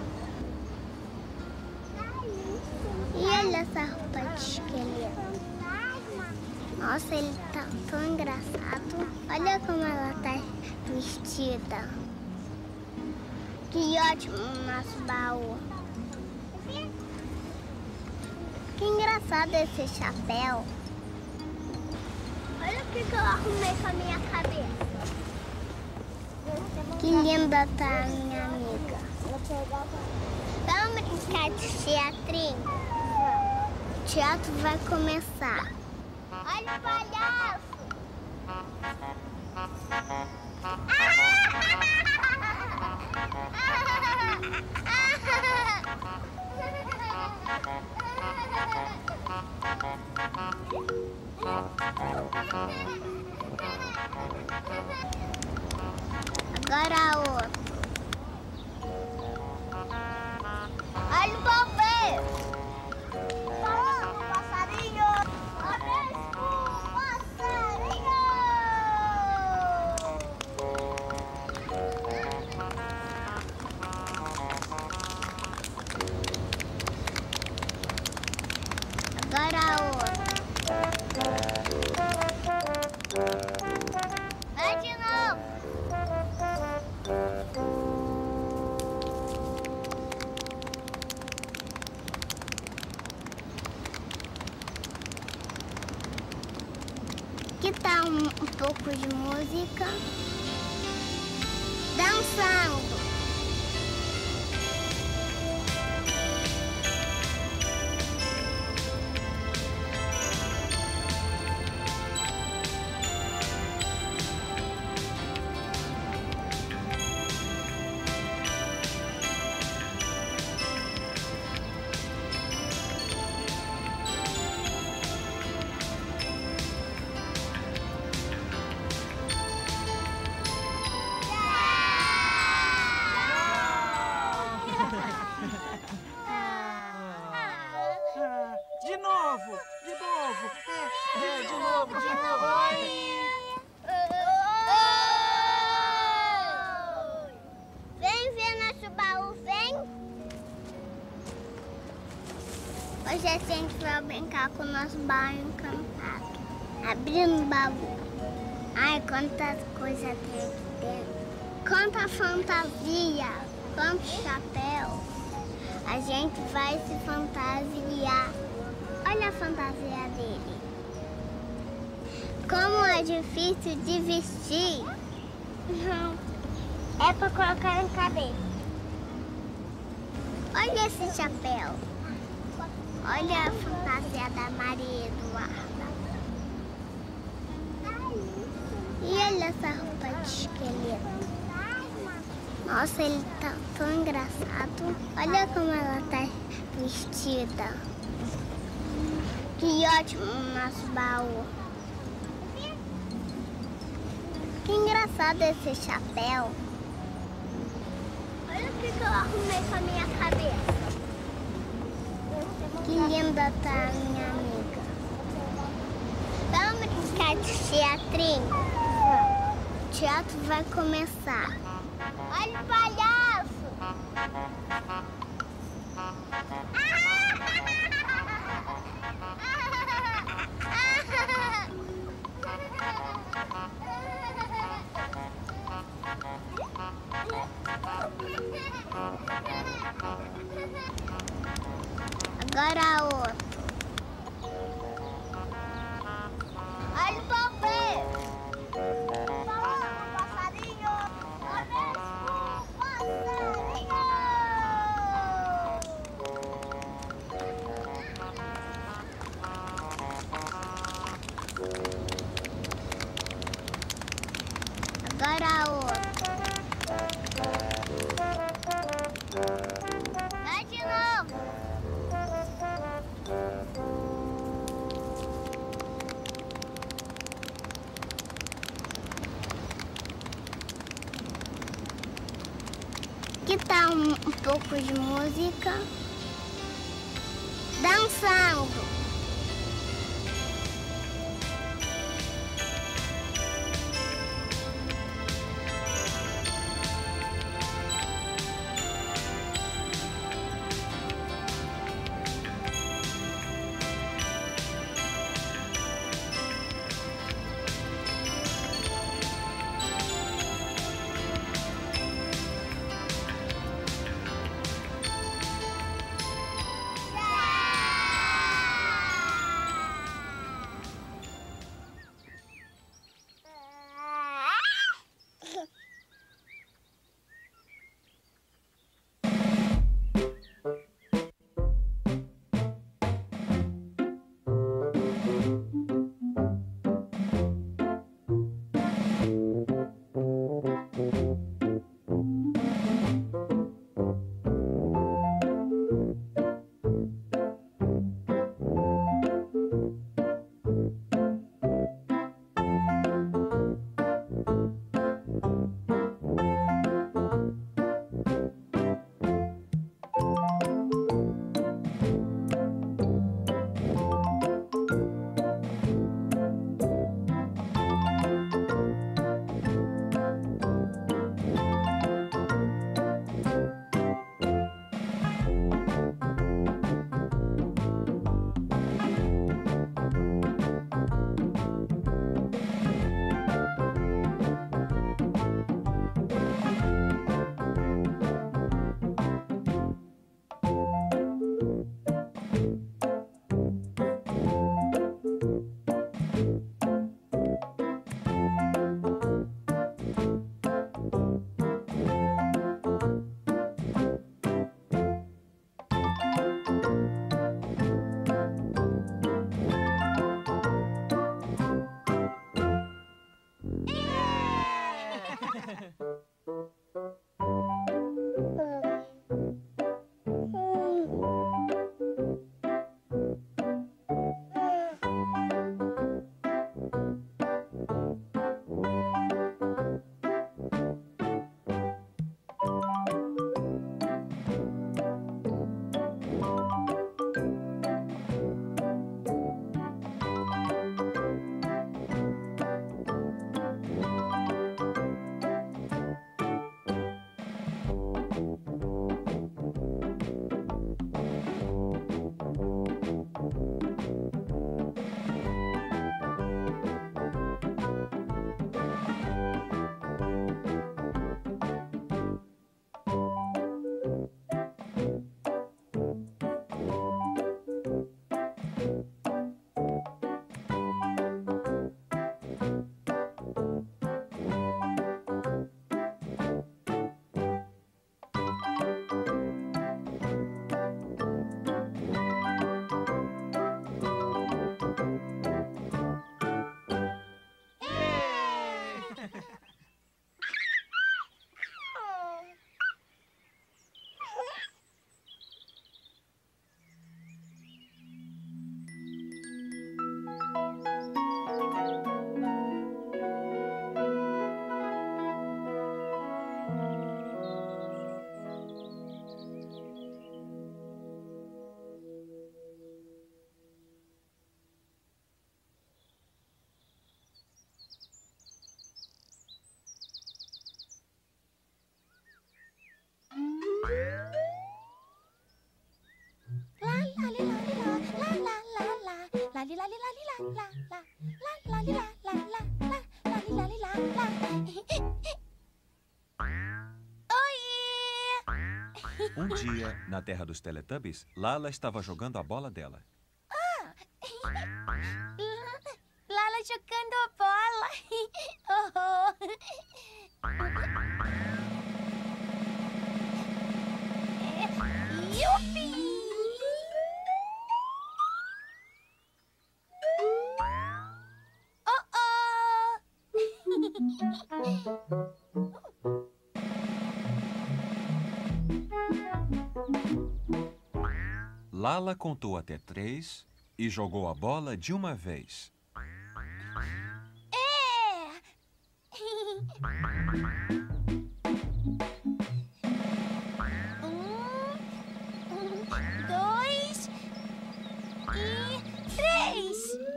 E olha essa roupa de esqueleto. Nossa, ele tá tão engraçado. Olha como ela tá vestida. Que ótimo o nosso baú. Que engraçado esse chapéu. Olha o que eu arrumei com a minha cabeça. Que linda tá a minha amiga. Vamos brincar de teatrinho? O teatro vai começar. Olha o palhaço! Agora outro. Olha o bombeiro! Passarinho! Olha o passarinho! Agora outro. Vai de novo! Que tal um pouco de música? Dançando. De novo! De novo! De novo! Ai! Vem ver nosso baú, vem! Hoje a gente vai brincar com o nosso baú encantado. Abrindo o baú. Ai, quantas coisas tem aqui dentro. Quanta fantasia, quanto chapéu. A gente vai se fantasiar. Olha a fantasia dele. Como é difícil de vestir. Não. É pra colocar na cabeça. Olha esse chapéu. Olha a fantasia da Maria Eduarda. E olha essa roupa de esqueleto. Nossa, ele tá tão engraçado. Olha como ela tá vestida. Que ótimo o nosso baú. Que engraçado esse chapéu. Olha o que eu arrumei com a minha cabeça. Que linda tá a minha amiga. Vamos brincar de teatrinho? O teatro vai começar. Olha o palhaço! Agora outro. Olha o bombeiro! Passarinho! Olha o passarinho! Agora outro. Vai de novo. Que tal um pouco de música? Dançando. Um dia, na terra dos Teletubbies, Lala estava jogando a bola dela. Lala jogando a bola. Yupi! Lala contou até 3 e jogou a bola de uma vez. Dois e 3.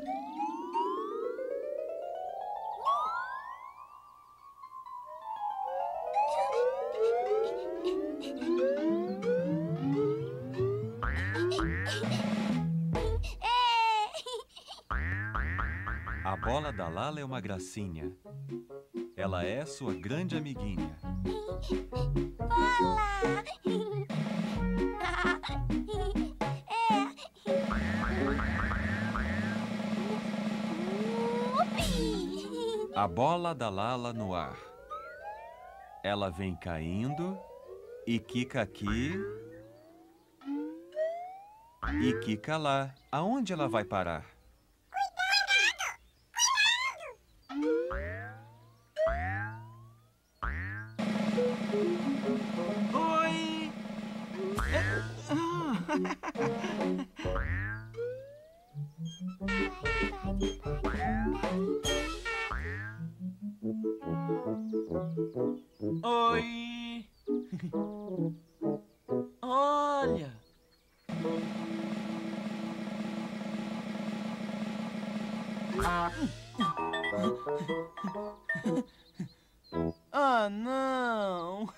A bola da Lala é uma gracinha. Ela é sua grande amiguinha. Bola! A bola da Lala no ar. Ela vem caindo e quica aqui e quica lá. Aonde ela vai parar? Oi! Oi! Olha! Ah, não!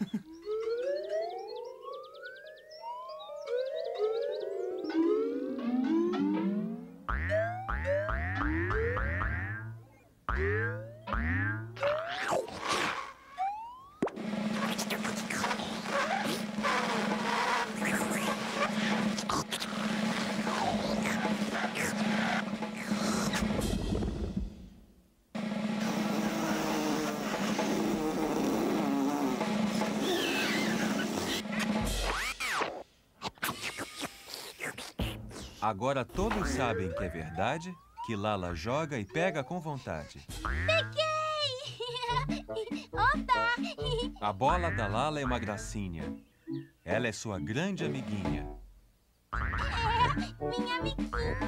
Agora todos sabem que é verdade, que Lala joga e pega com vontade. Peguei! Opa! A bola da Lala é uma gracinha. Ela é sua grande amiguinha. Minha amiguinha.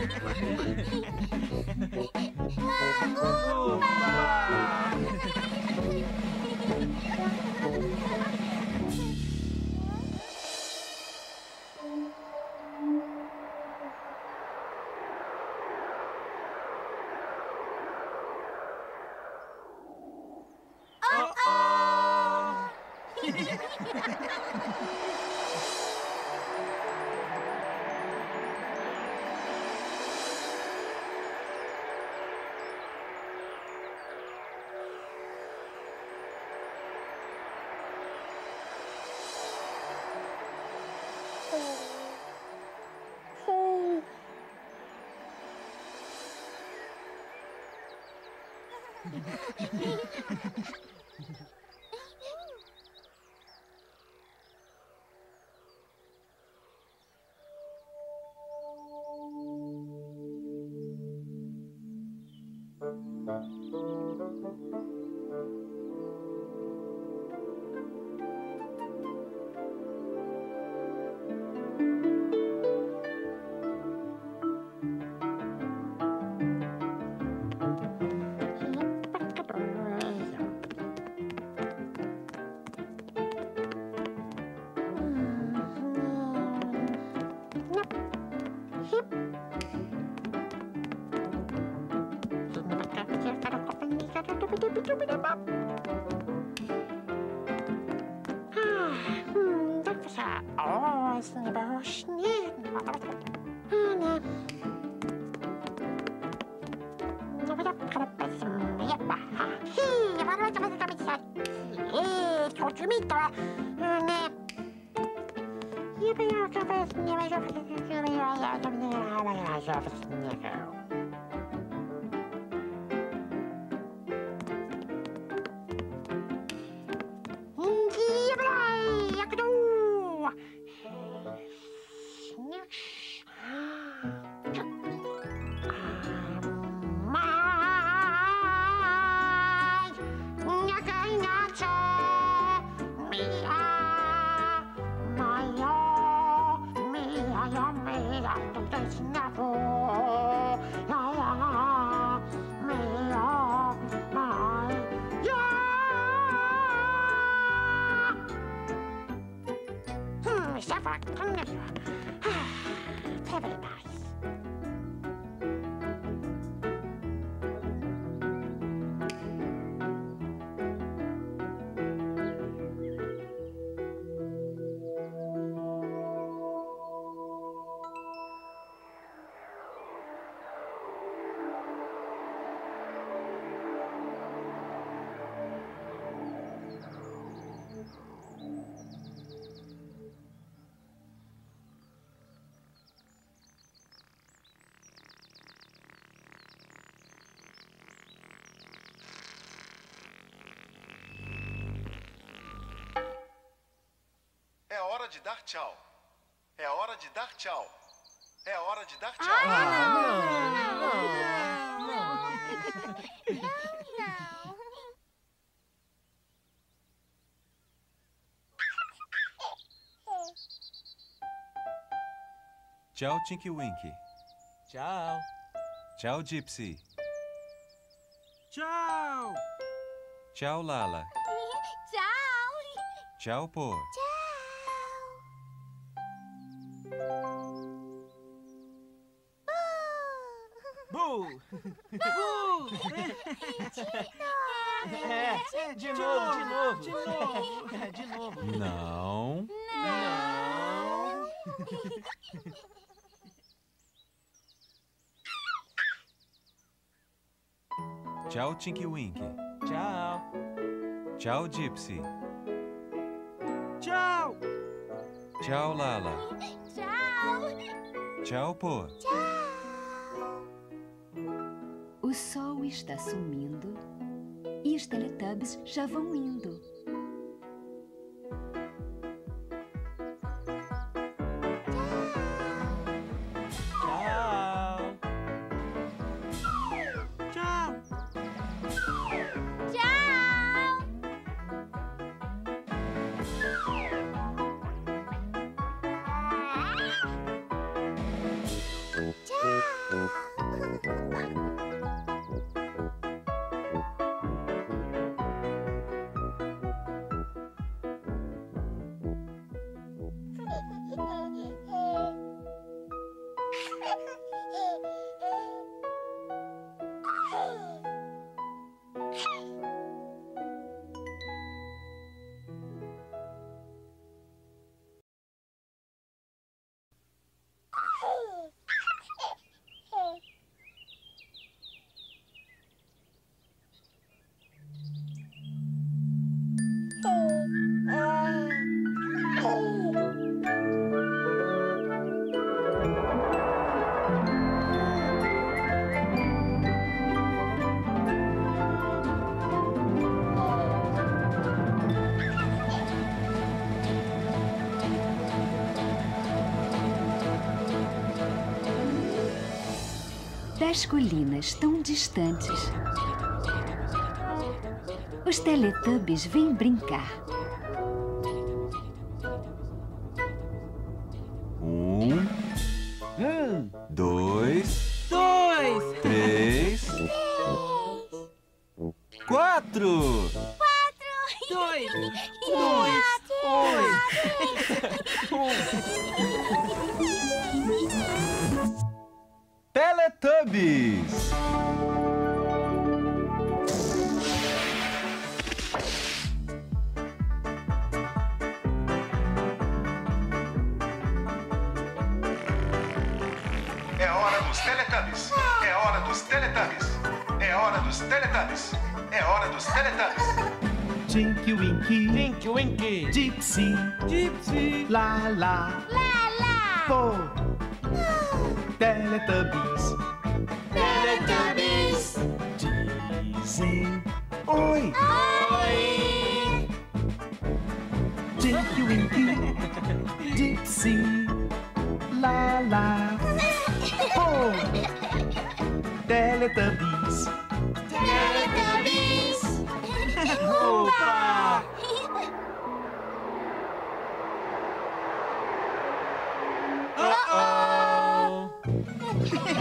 É hora de dar tchau. É hora de dar tchau. É hora de dar tchau. Tchau, Tinky Winky. Tchau. Tchau, Gypsy. Tchau. Tchau, Lala. Tchau. Tchau, Po. Bu! Bu! De novo. De novo. Não. Não. Tchau, Tinky Winky. Tchau. Tchau, Gypsy. Tchau. Tchau, Lala. Tchau. Tchau, Po. O sol está sumindo e os Teletubbies já vão indo. Tchau. das colinas tão distantes, os Teletubbies vêm brincar. 2, 3, 4. 2, 2, 1. Teletubbies! É hora dos Teletubbies. É hora dos Teletubbies. É hora dos Teletubbies. É hora dos Teletubbies. Tinky Winky, Tinky Winky, Gypsy, Gypsy, Lala, Lala. Bo, Teletubbies, Teletubbies. dizem oi. Oi. Tinky Winky, Gypsy, Lala, Bo, Teletubbies. Teletubbies. Opa! Uh-oh!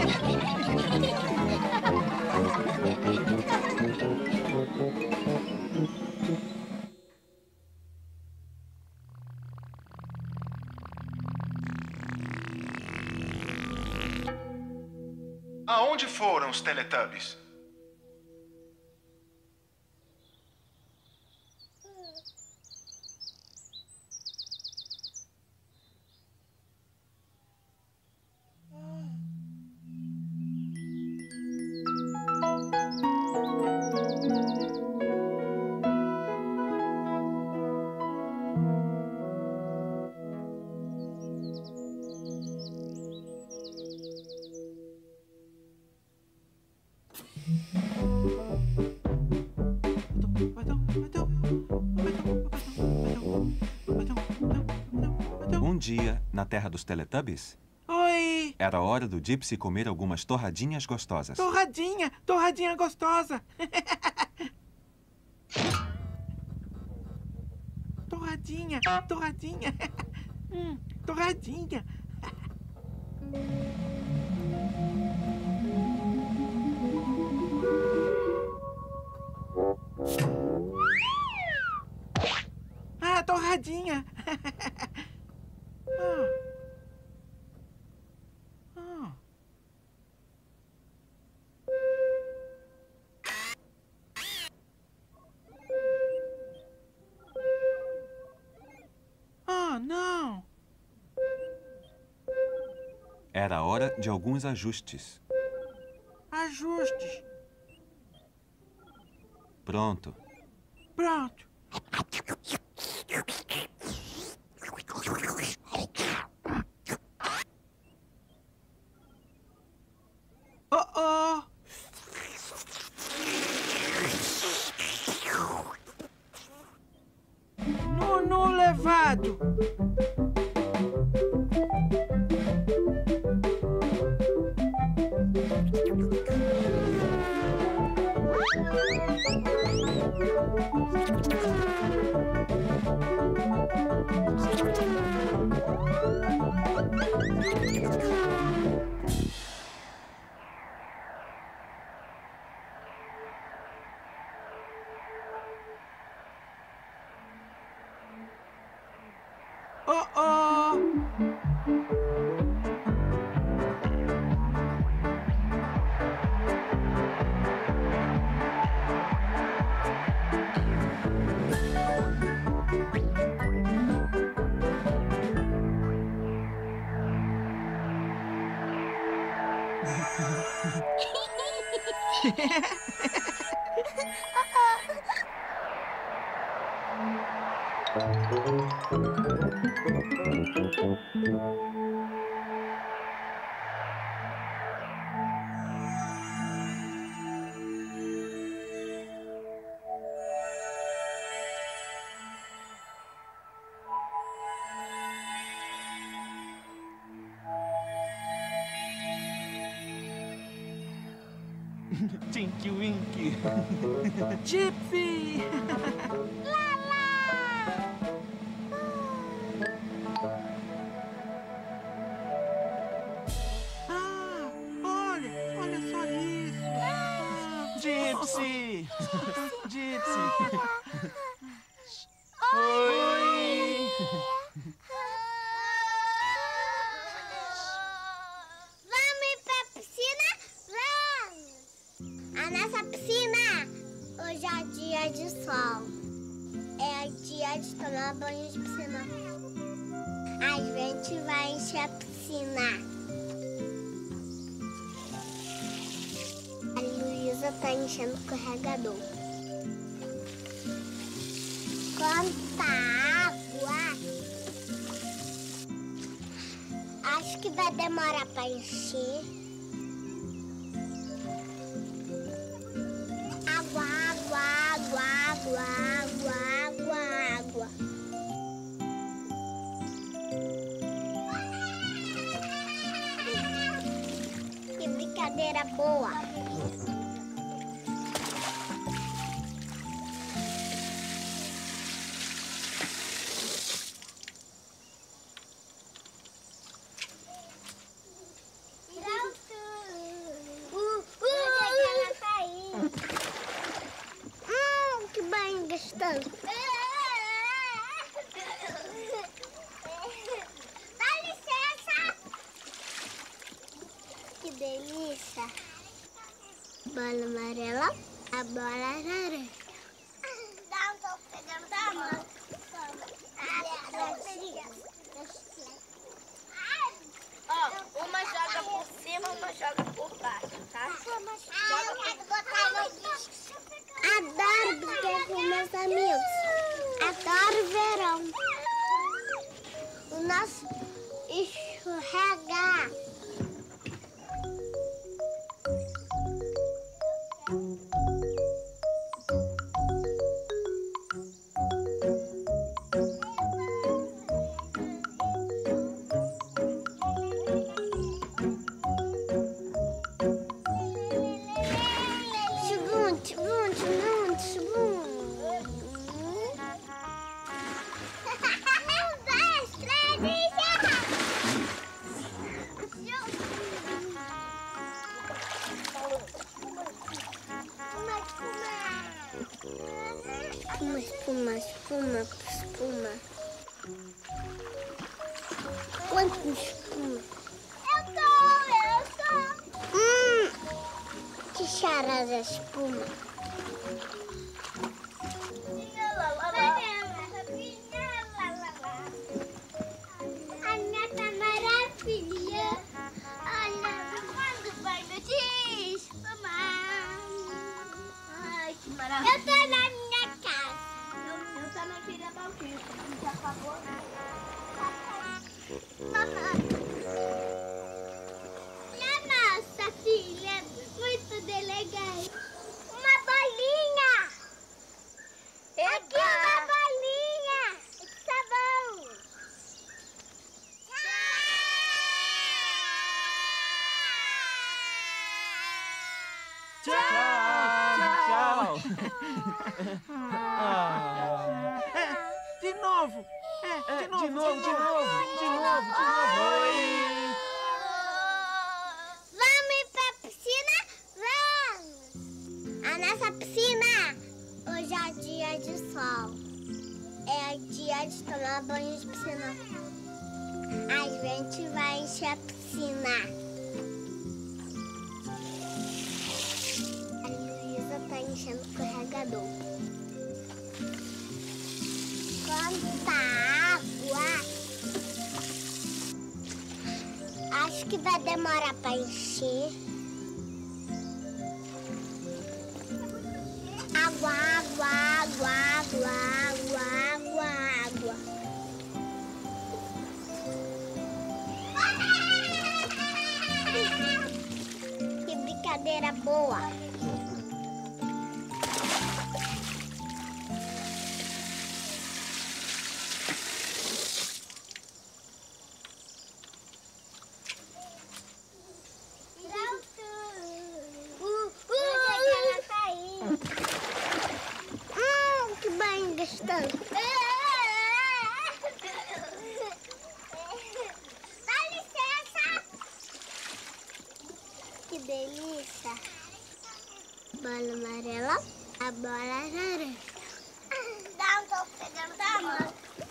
Aonde foram os Teletubbies? Um dia, na terra dos Teletubbies, Oi, era hora do Gypsy comer algumas torradinhas gostosas. torradinha, torradinha gostosa. Torradinha, torradinha. Torradinha. Ah, torradinha. Ah. Ah, não. Era hora de alguns ajustes. Ajustes. Pronto. Pronto. Oh, oh. No levado. Oh, oh. Tinky Winky. Gypsy! Ah, olha só isso! Gypsy! Gypsy! Oi! Vamos ir pra piscina? Vamos! A nossa piscina hoje é dia de sol. É dia de tomar banho de piscina. A gente vai encher a piscina. A Luísa tá enchendo o carregador. Quanta água! Acho que vai demorar pra encher. Água, água, água, água, água, água, água. Que brincadeira boa! Que banho gostoso. Dá licença. Que delícia. Bola amarela, a bola laranja. Dá um toque pegando da mão. Uma joga por cima, uma joga por baixo, tá? Adoro brincar com meus amigos. Adoro verão. O nosso escorregar. Espuma. Quanto espuma? Eu tô. Que charada espuma. A minha tá maravilha. Olha, quando vai no diz, ai, que maravilha. Eu tô na minha casa. Eu também queria dar o quê? Já acabou? Minha nossa filha, muito delegante. Uma bolinha. Aqui uma bolinha. Tá bom. Tchau! De novo! De novo! Oi! Vamos ir pra piscina? Vamos! A nossa piscina hoje é dia de sol. É dia de tomar banho de piscina. A gente vai encher a piscina. A Luísa tá enchendo o carregador. Quanta água! Acho que vai demorar pra encher. Água, água, água, água, água, água, água. Que brincadeira boa! gostando. Dá licença. Que delícia. Bola amarela, a bola laranja. Dá um tô pegando da mão.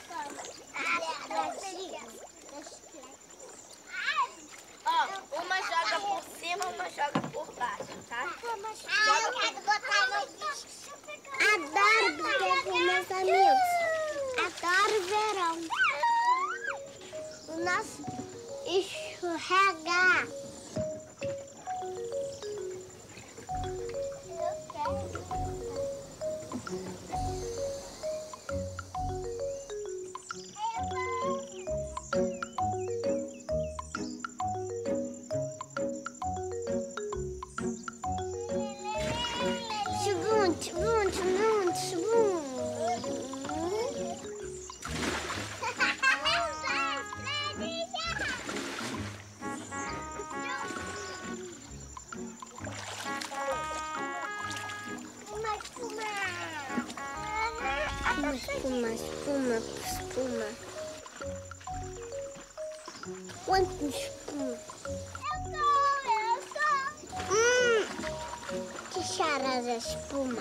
Ó, uma joga por cima, uma joga por baixo, tá? Eu quero botar no bicho. Adoro brincar com meus amigos. Adoro verão. O nosso escorregar. Espuma. Quanto espuma? Eu sou. Que charada espuma.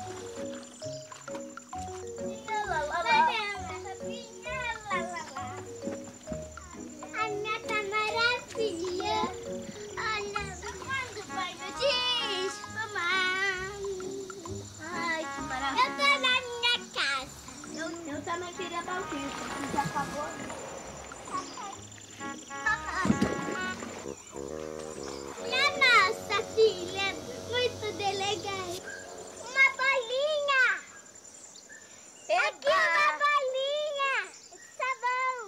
A minha tá maravilha. Olha, quando vai no diz, mamãe. Ai, que maravilha. Eu tô na minha casa. Eu também queria dar o queijo. Já acabou? E a nossa filha, muito delegante. Uma bolinha. Aqui uma bolinha. Sabão.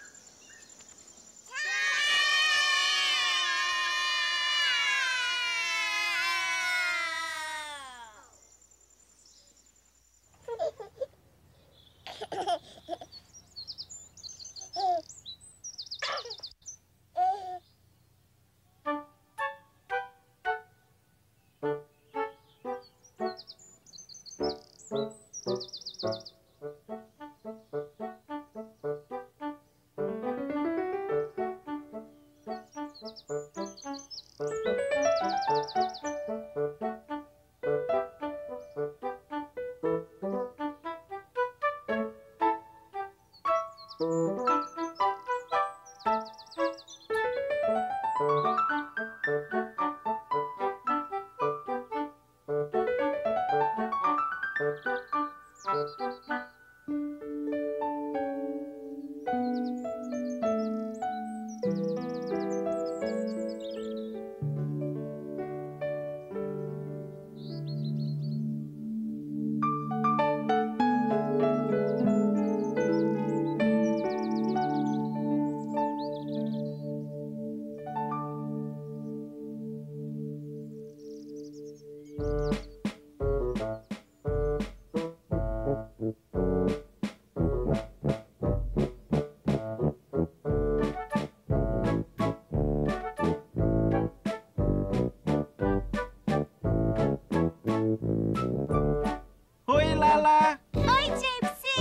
Oi, Lala! Oi, Gypsy!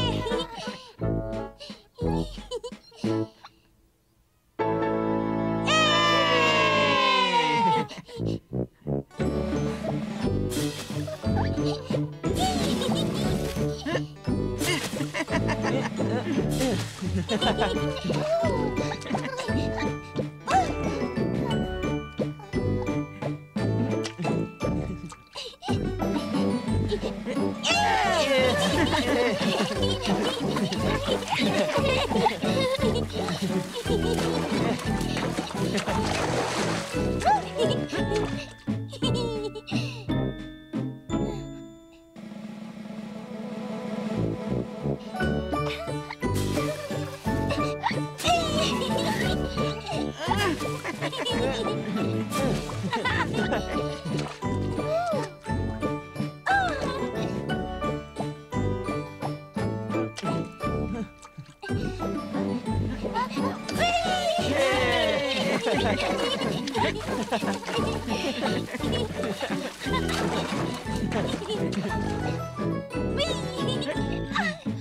Whee!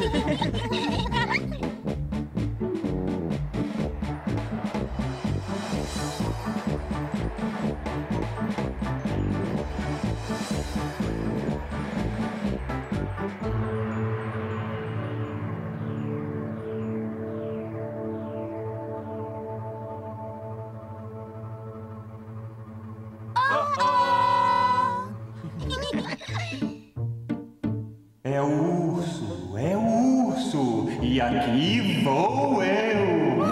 É o urso, e aqui vou eu.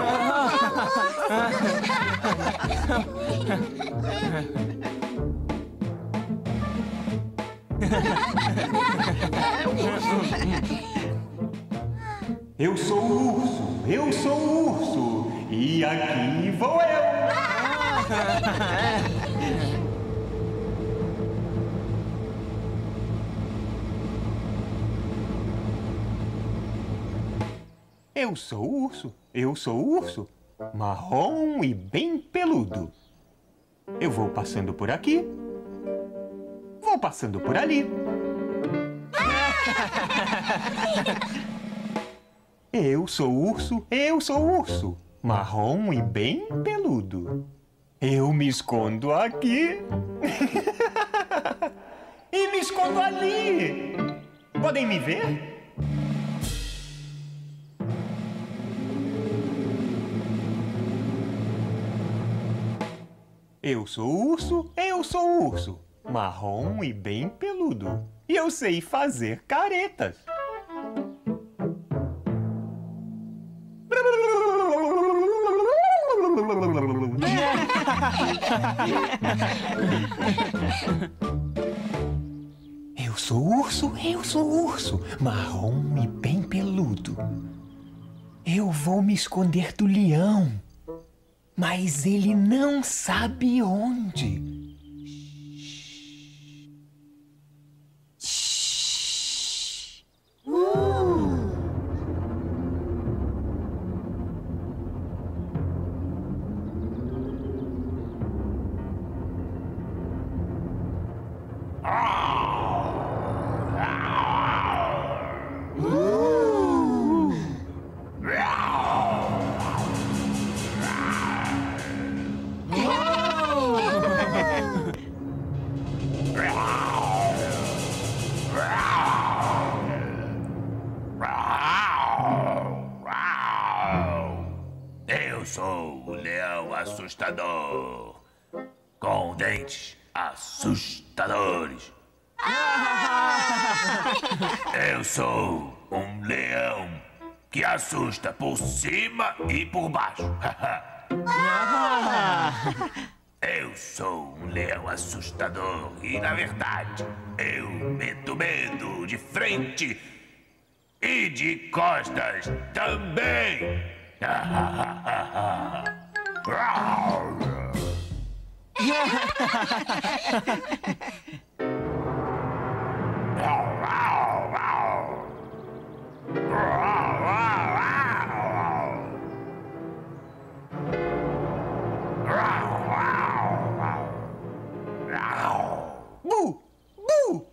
Eu sou o urso, e aqui vou eu. Eu sou o urso, marrom e bem peludo. Eu vou passando por aqui, vou passando por ali. Eu sou o urso, marrom e bem peludo. Eu me escondo aqui e me escondo ali. Podem me ver? Eu sou o urso, marrom e bem peludo. E eu sei fazer caretas. Eu sou o urso, marrom e bem peludo. Eu vou me esconder do leão. Mas ele não sabe onde. Eu sou o leão assustador, com dentes assustadores. Eu sou um leão que assusta por cima e por baixo. Eu sou um leão assustador e, na verdade, eu meto medo de frente e de costas também. Bu! Bu!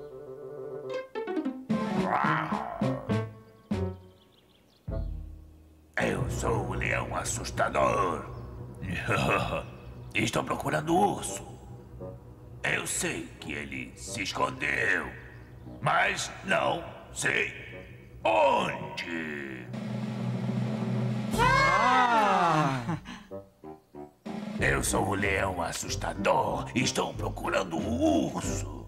Eu sou o leão assustador. Estou procurando o urso. Eu sei que ele se escondeu, mas não sei onde. Eu sou o leão assustador e estou procurando o urso.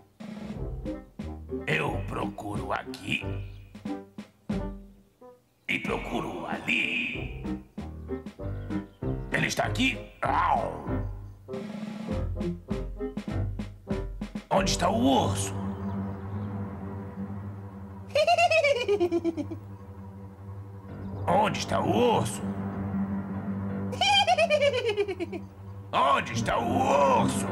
Eu procuro aqui e procuro ali. Ele está aqui? Onde está o urso? Onde está o urso? Onde está o urso?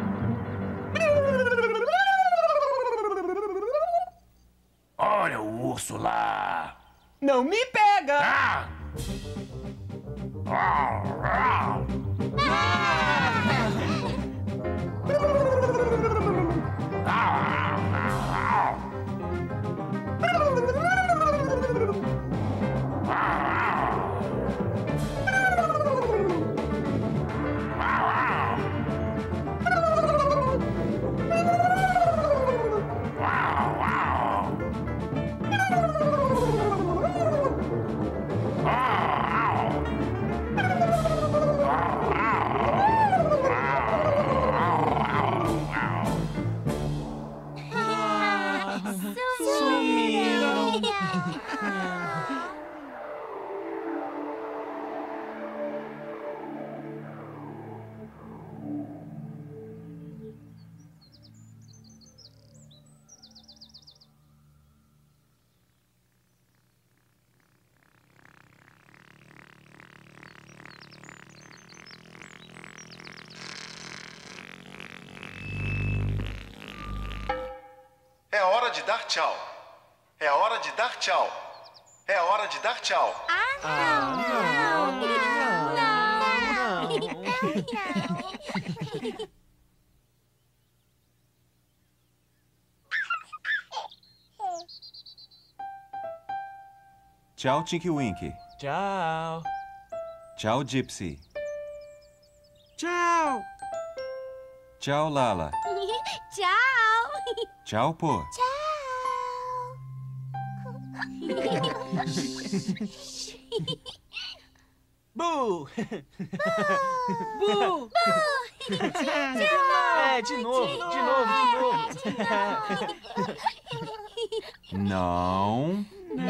Olha o urso lá. Não me pega! É hora de dar tchau. É hora de dar tchau. É hora de dar tchau. Tchau, Tinky Winky. Tchau. Tchau, Gypsy. Tchau. Tchau, Lala. Tchau. Tchau, Po. Bu! Bu! De novo. Não.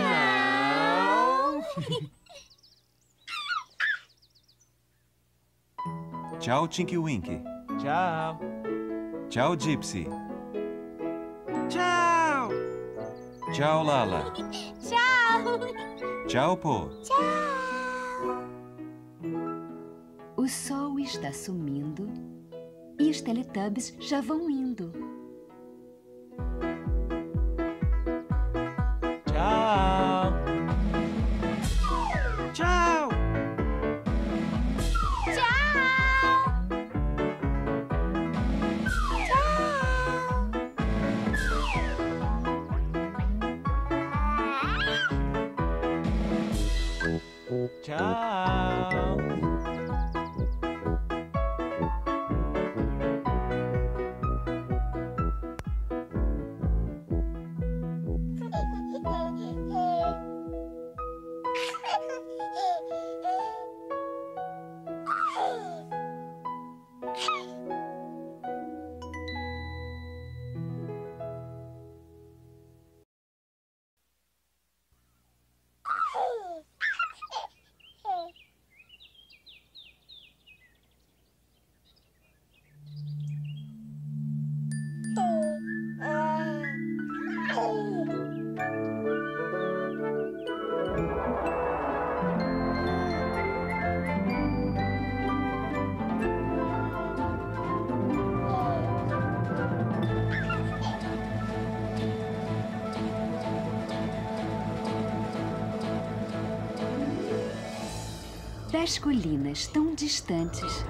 Não. Tchau, Tinky Winky. Tchau. Tchau, Gypsy. Tchau. Tchau, Lala. Tchau. Tchau, Po. O sol está sumindo e os Teletubbies já vão indo. Tchau. Tchau. Tchau. Das colinas tão distantes,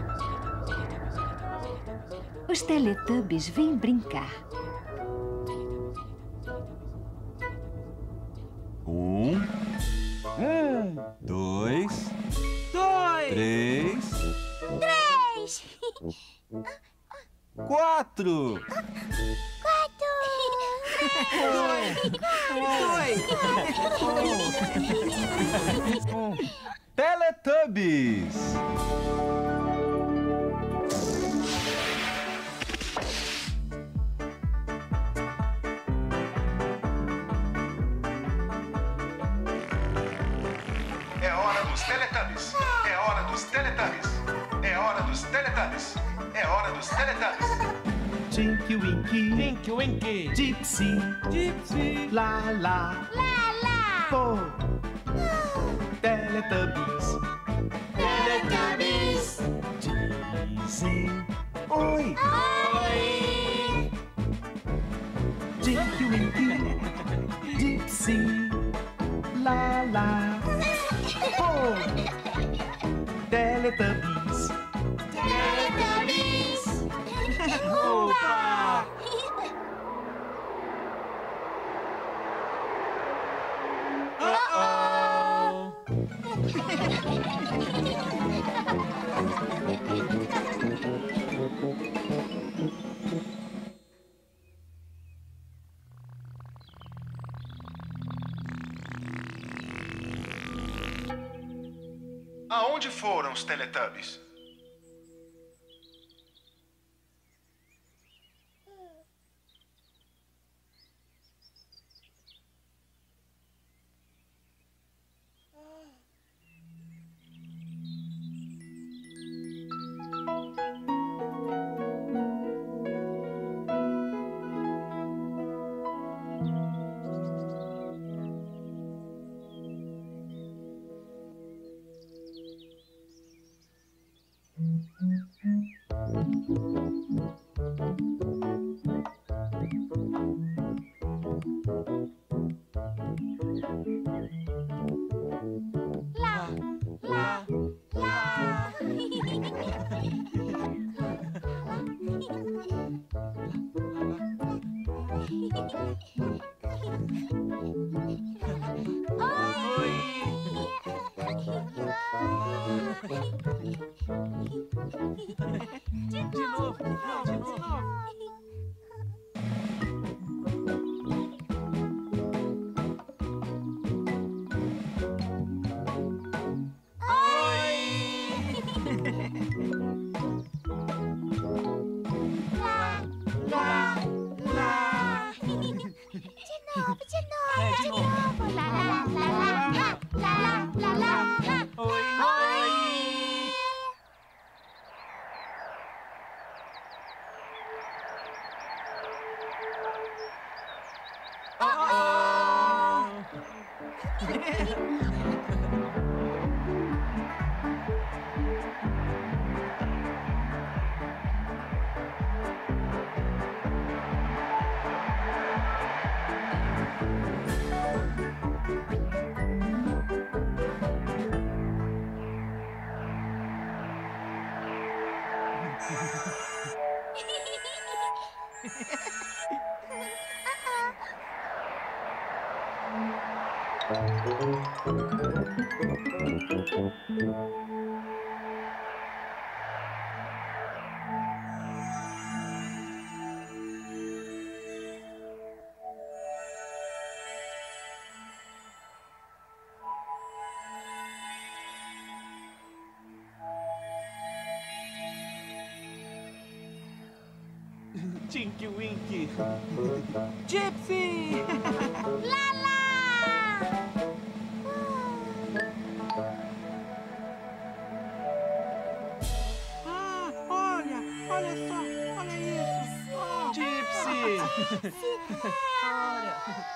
os Teletubbies vêm brincar. 2, 3, 4. Teletubbies. É hora dos Teletubbies. É hora dos Teletubbies. É hora dos Teletubbies. É hora dos Teletubbies. Tinky Winky. Tinky Winky. Gypsy. Gypsy. Lala. Po. Teletubbies. Teletubbies. Dizem oi. Oi. Tinky Winky. Gypsy. Lala. Po. Teletubbies. Teletubbies. Opa! Aonde foram os Teletubbies? De novo. Não, de novo. Tinky Winky. Gypsy! Lala! Olha só, olha isso. Oh, Gypsy! Olha.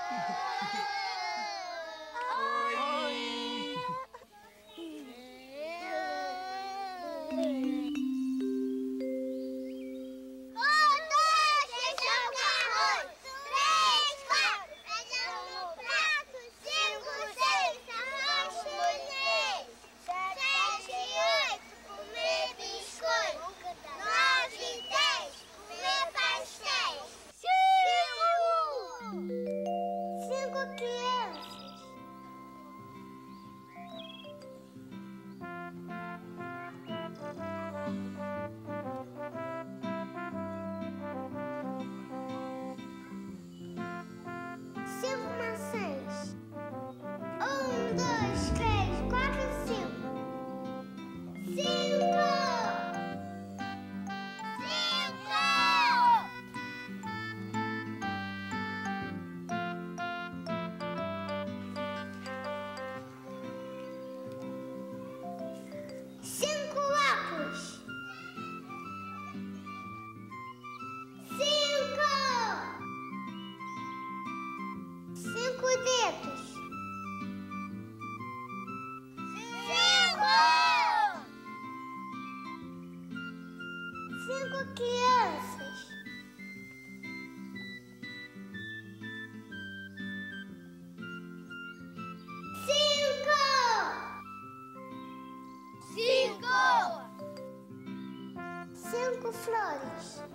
Flores.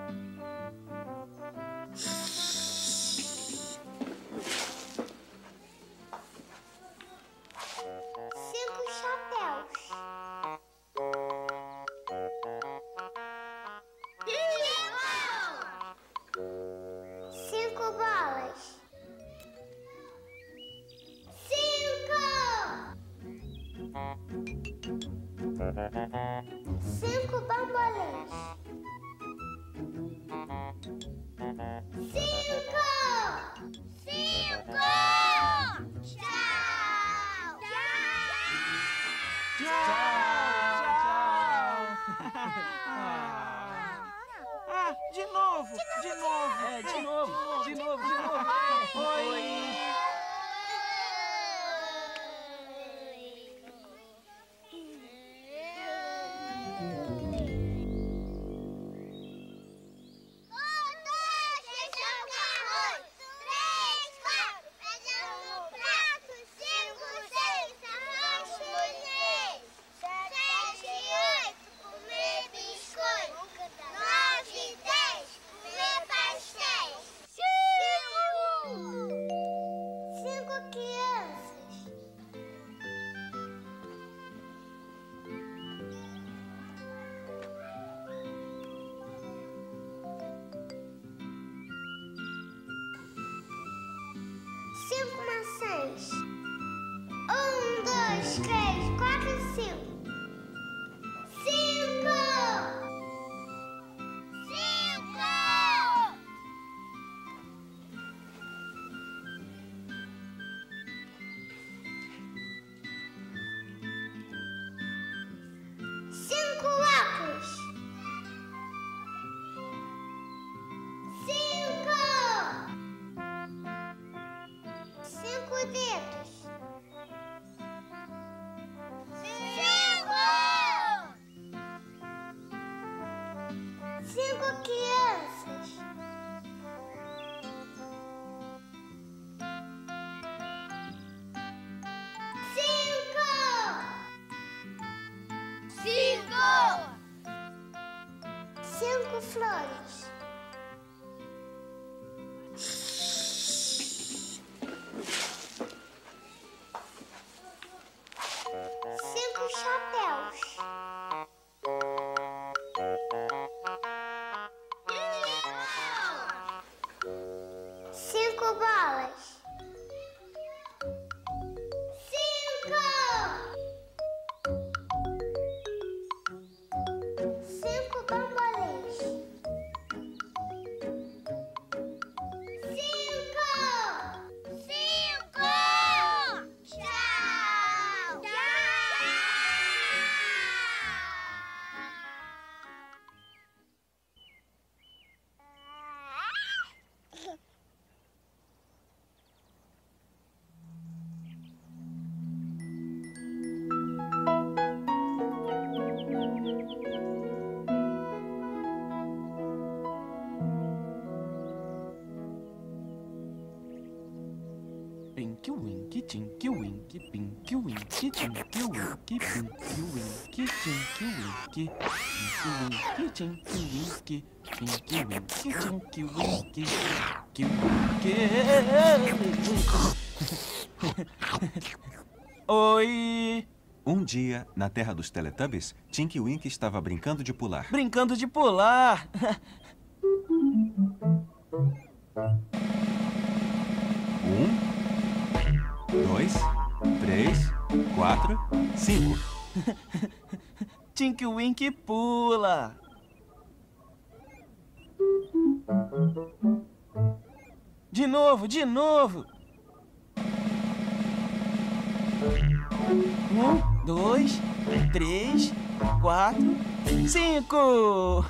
5 chapéus. 5 bolas. 5 bambolês. 5! De novo. De novo. Oi. dedos. 5 crianças. 5 flores. 5 chapéus. 5 bolas. 5 bambolês. 5. Tchau. Pinky Winky, Tinky Winky, Pinky Winky, Tinky Winky, Pinky Winky, Tinky Winky, Pinky Winky, Tinky Winky, Pinky Winky, Tinky Winky, Tinky Winky. Oi! Um dia, na terra dos Teletubbies, Tinky Winky estava brincando de pular. Brincando de pular! 2, 3, 4, 5. Tinky Winky pula! De novo, de novo! 1, 2, 3, 4, 5!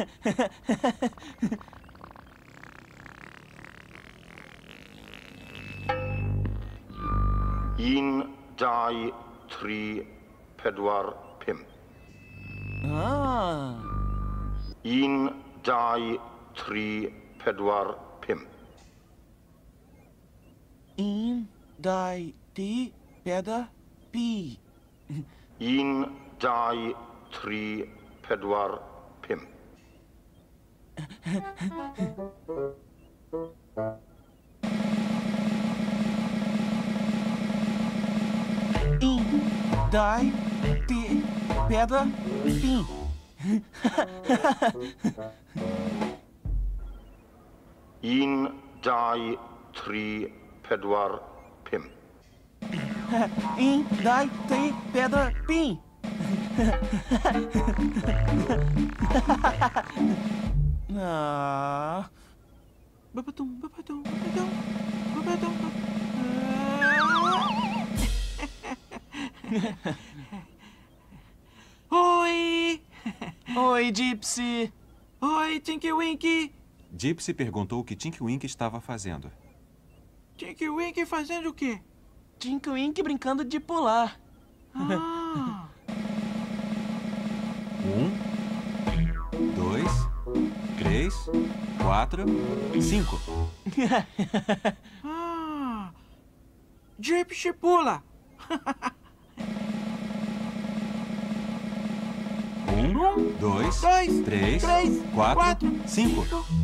Un, dau, tri, pedwar, pump. Ah! Un, dau, tri, pedwar, pump. 1, 2, 3, pedra, pi. 1, dau, tri, pedwar, pump. 1, 2, 3, pedra, pim. 1, dau, tri, pedwar, pump. 1, 2, 3, pedra, pim. Ah. Babatum, babatum, babatum, babatum. Oi! Oi, Gypsy! Oi, Tinky Winky! Gypsy perguntou o que Tinky Winky estava fazendo. Tinky Winky fazendo o quê? Tinky Winky brincando de pular. Ah. 1, 2, 3, 4, 5. Ah. Gypsy pula! 1, 2, 3, 4, 5.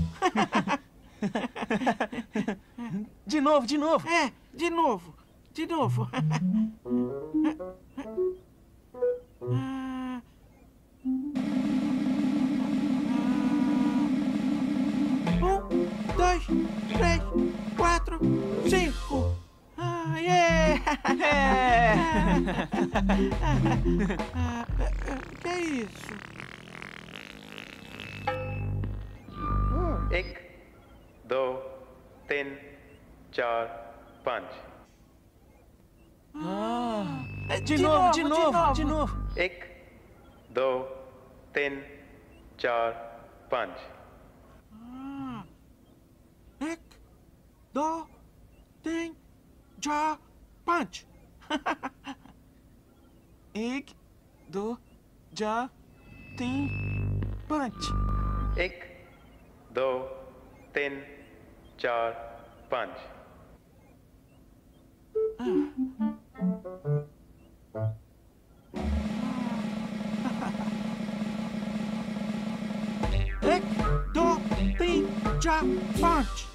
De novo, de novo. É, de novo. De novo. 1, 2, 3, 4, 5. Ah, yeah! Que é isso? एक, दो, तीन, चार, पाँच. Ah, de novo, de novo, de novo. एक, दो, तीन, चार, पाँच. एक, दो, तीन, jar, punch. एक, दो, jar, तीन, punch. एक, दो, तीन, चार, पाँच. एक, दो, तीन, चार, पाँच.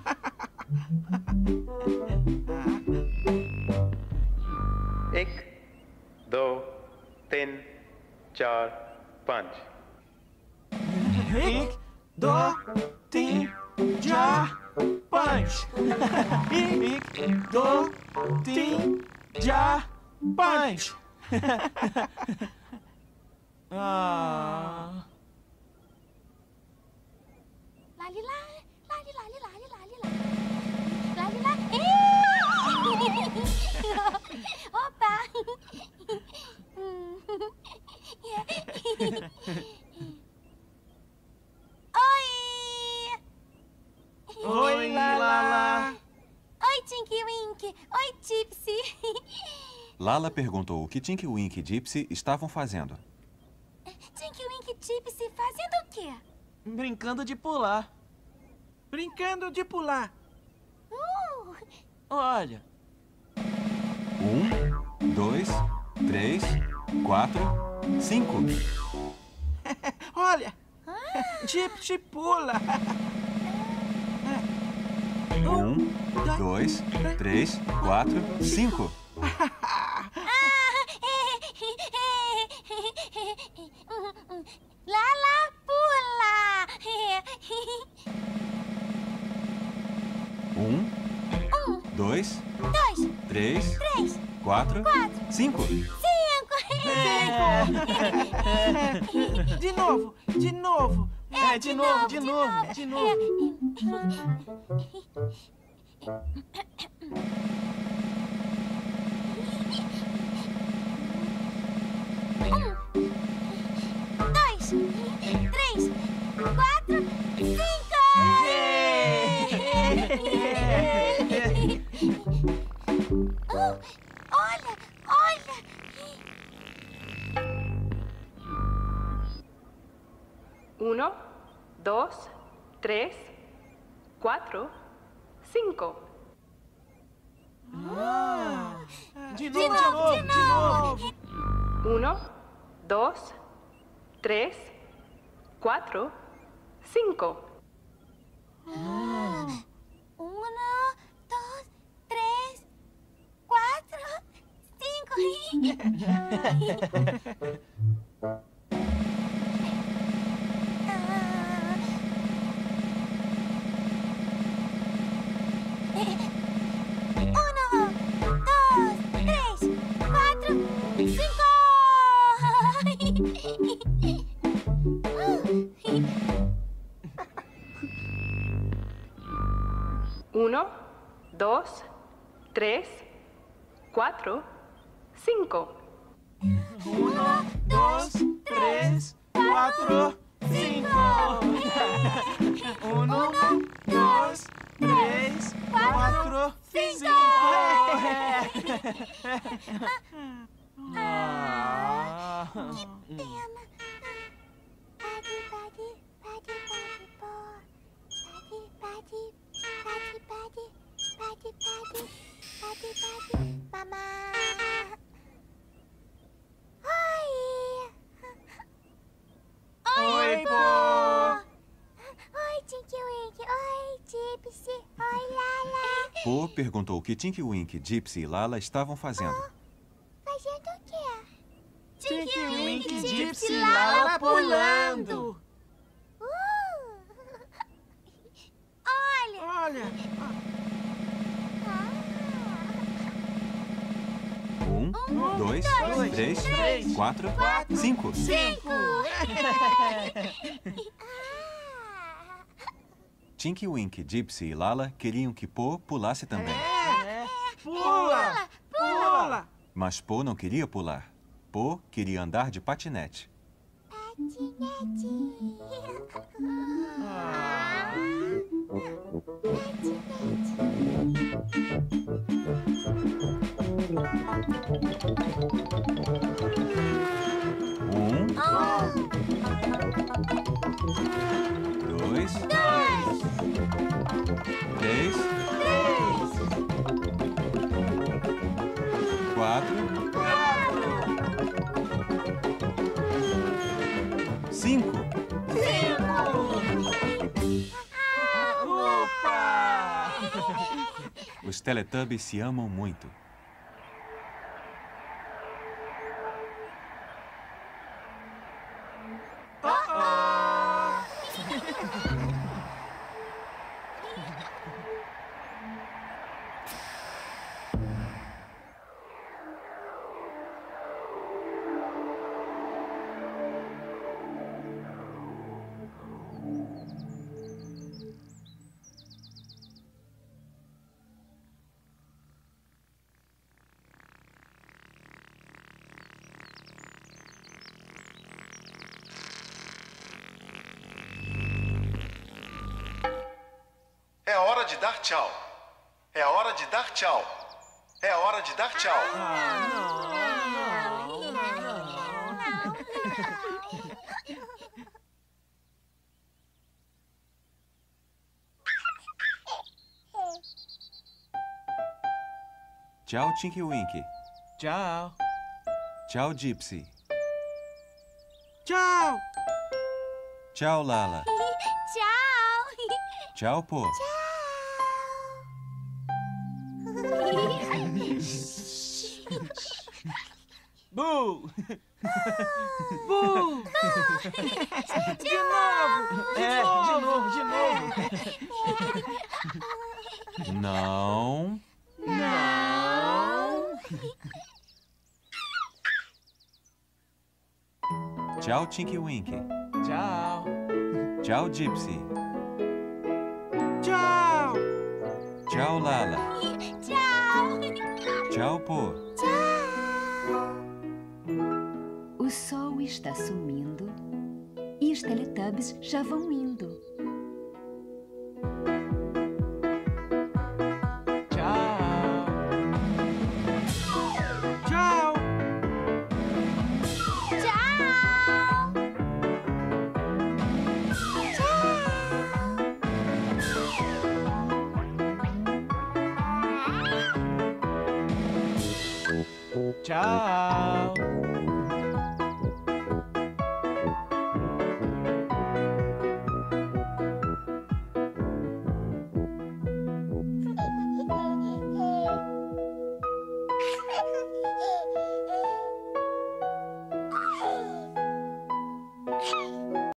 एक, दो, तीन, चार, पाँच. एक, दो, तीन, चार, पाँच. एक, दो, तीन, चार, पाँच. Lalila, lalila, lalila, lalila. Lalila. Opa! Oi! Oi, Lala. Oi, Tinky Winky. Oi, Gypsy. Lala perguntou o que Tinky Winky e Gypsy estavam fazendo. Tinky Winky e Gypsy fazendo o quê? Brincando de pular. Brincando de pular. Olha. 1, 2, 3, 4, 5. Olha. Gypsy pula. 1, 2, 3, 4, 5. Lala pula. 1, 2, 3, 4, 5. De novo, de novo. De novo, de novo, de novo. 2, 3, 4, 5. Olha, olha. 1, 2, 3, 4, 5. De novo, de novo. 1, 2, 3, 4, 5. 1, 2, 3, 4, 5. 1, 2, 3, 4, 5. 1, 2, 3, 4, 5. 1, 2, 3, 4, 5. Que pena. Padi, padi, padi, padi, pó. Padi, padi, padi, padi, padi, padi, padi, mamá. Oi! Oi, Pó. Oi, Tinky Winky. Oi, Gypsy. Oi, Lala. Po perguntou o que Tinky Winky, Gypsy e Lala estavam fazendo. Fazendo o quê? Tinky Winky, Gypsy e Lala pulando. Olha. Olha. 1, 2, 3, 4, 5. 5. Tinky Winky, Gypsy e Lala queriam que Po pulasse também. Pula, pula. Mas Po não queria pular. Po queria andar de patinete. Patinete. Patinete. Dois. Três. Quatro. Cinco. Opa! Os Teletubbies se amam muito. É hora de dar tchau. É hora de dar tchau. É hora de dar tchau. Tchau, Tinky Winky. Tchau. Tchau, Gypsy. Tchau. Tchau, Lala. Tchau. Tchau, Po. Bu! Bu! De novo! De novo! Não. Não! Tchau, Tinky Winky. Tchau! Tchau, Gypsy. Tchau! Tchau, Lala. Tchau! Tchau, Po. O sol está sumindo e os Teletubbies já vão indo. Tchau! Tchau! Tchau!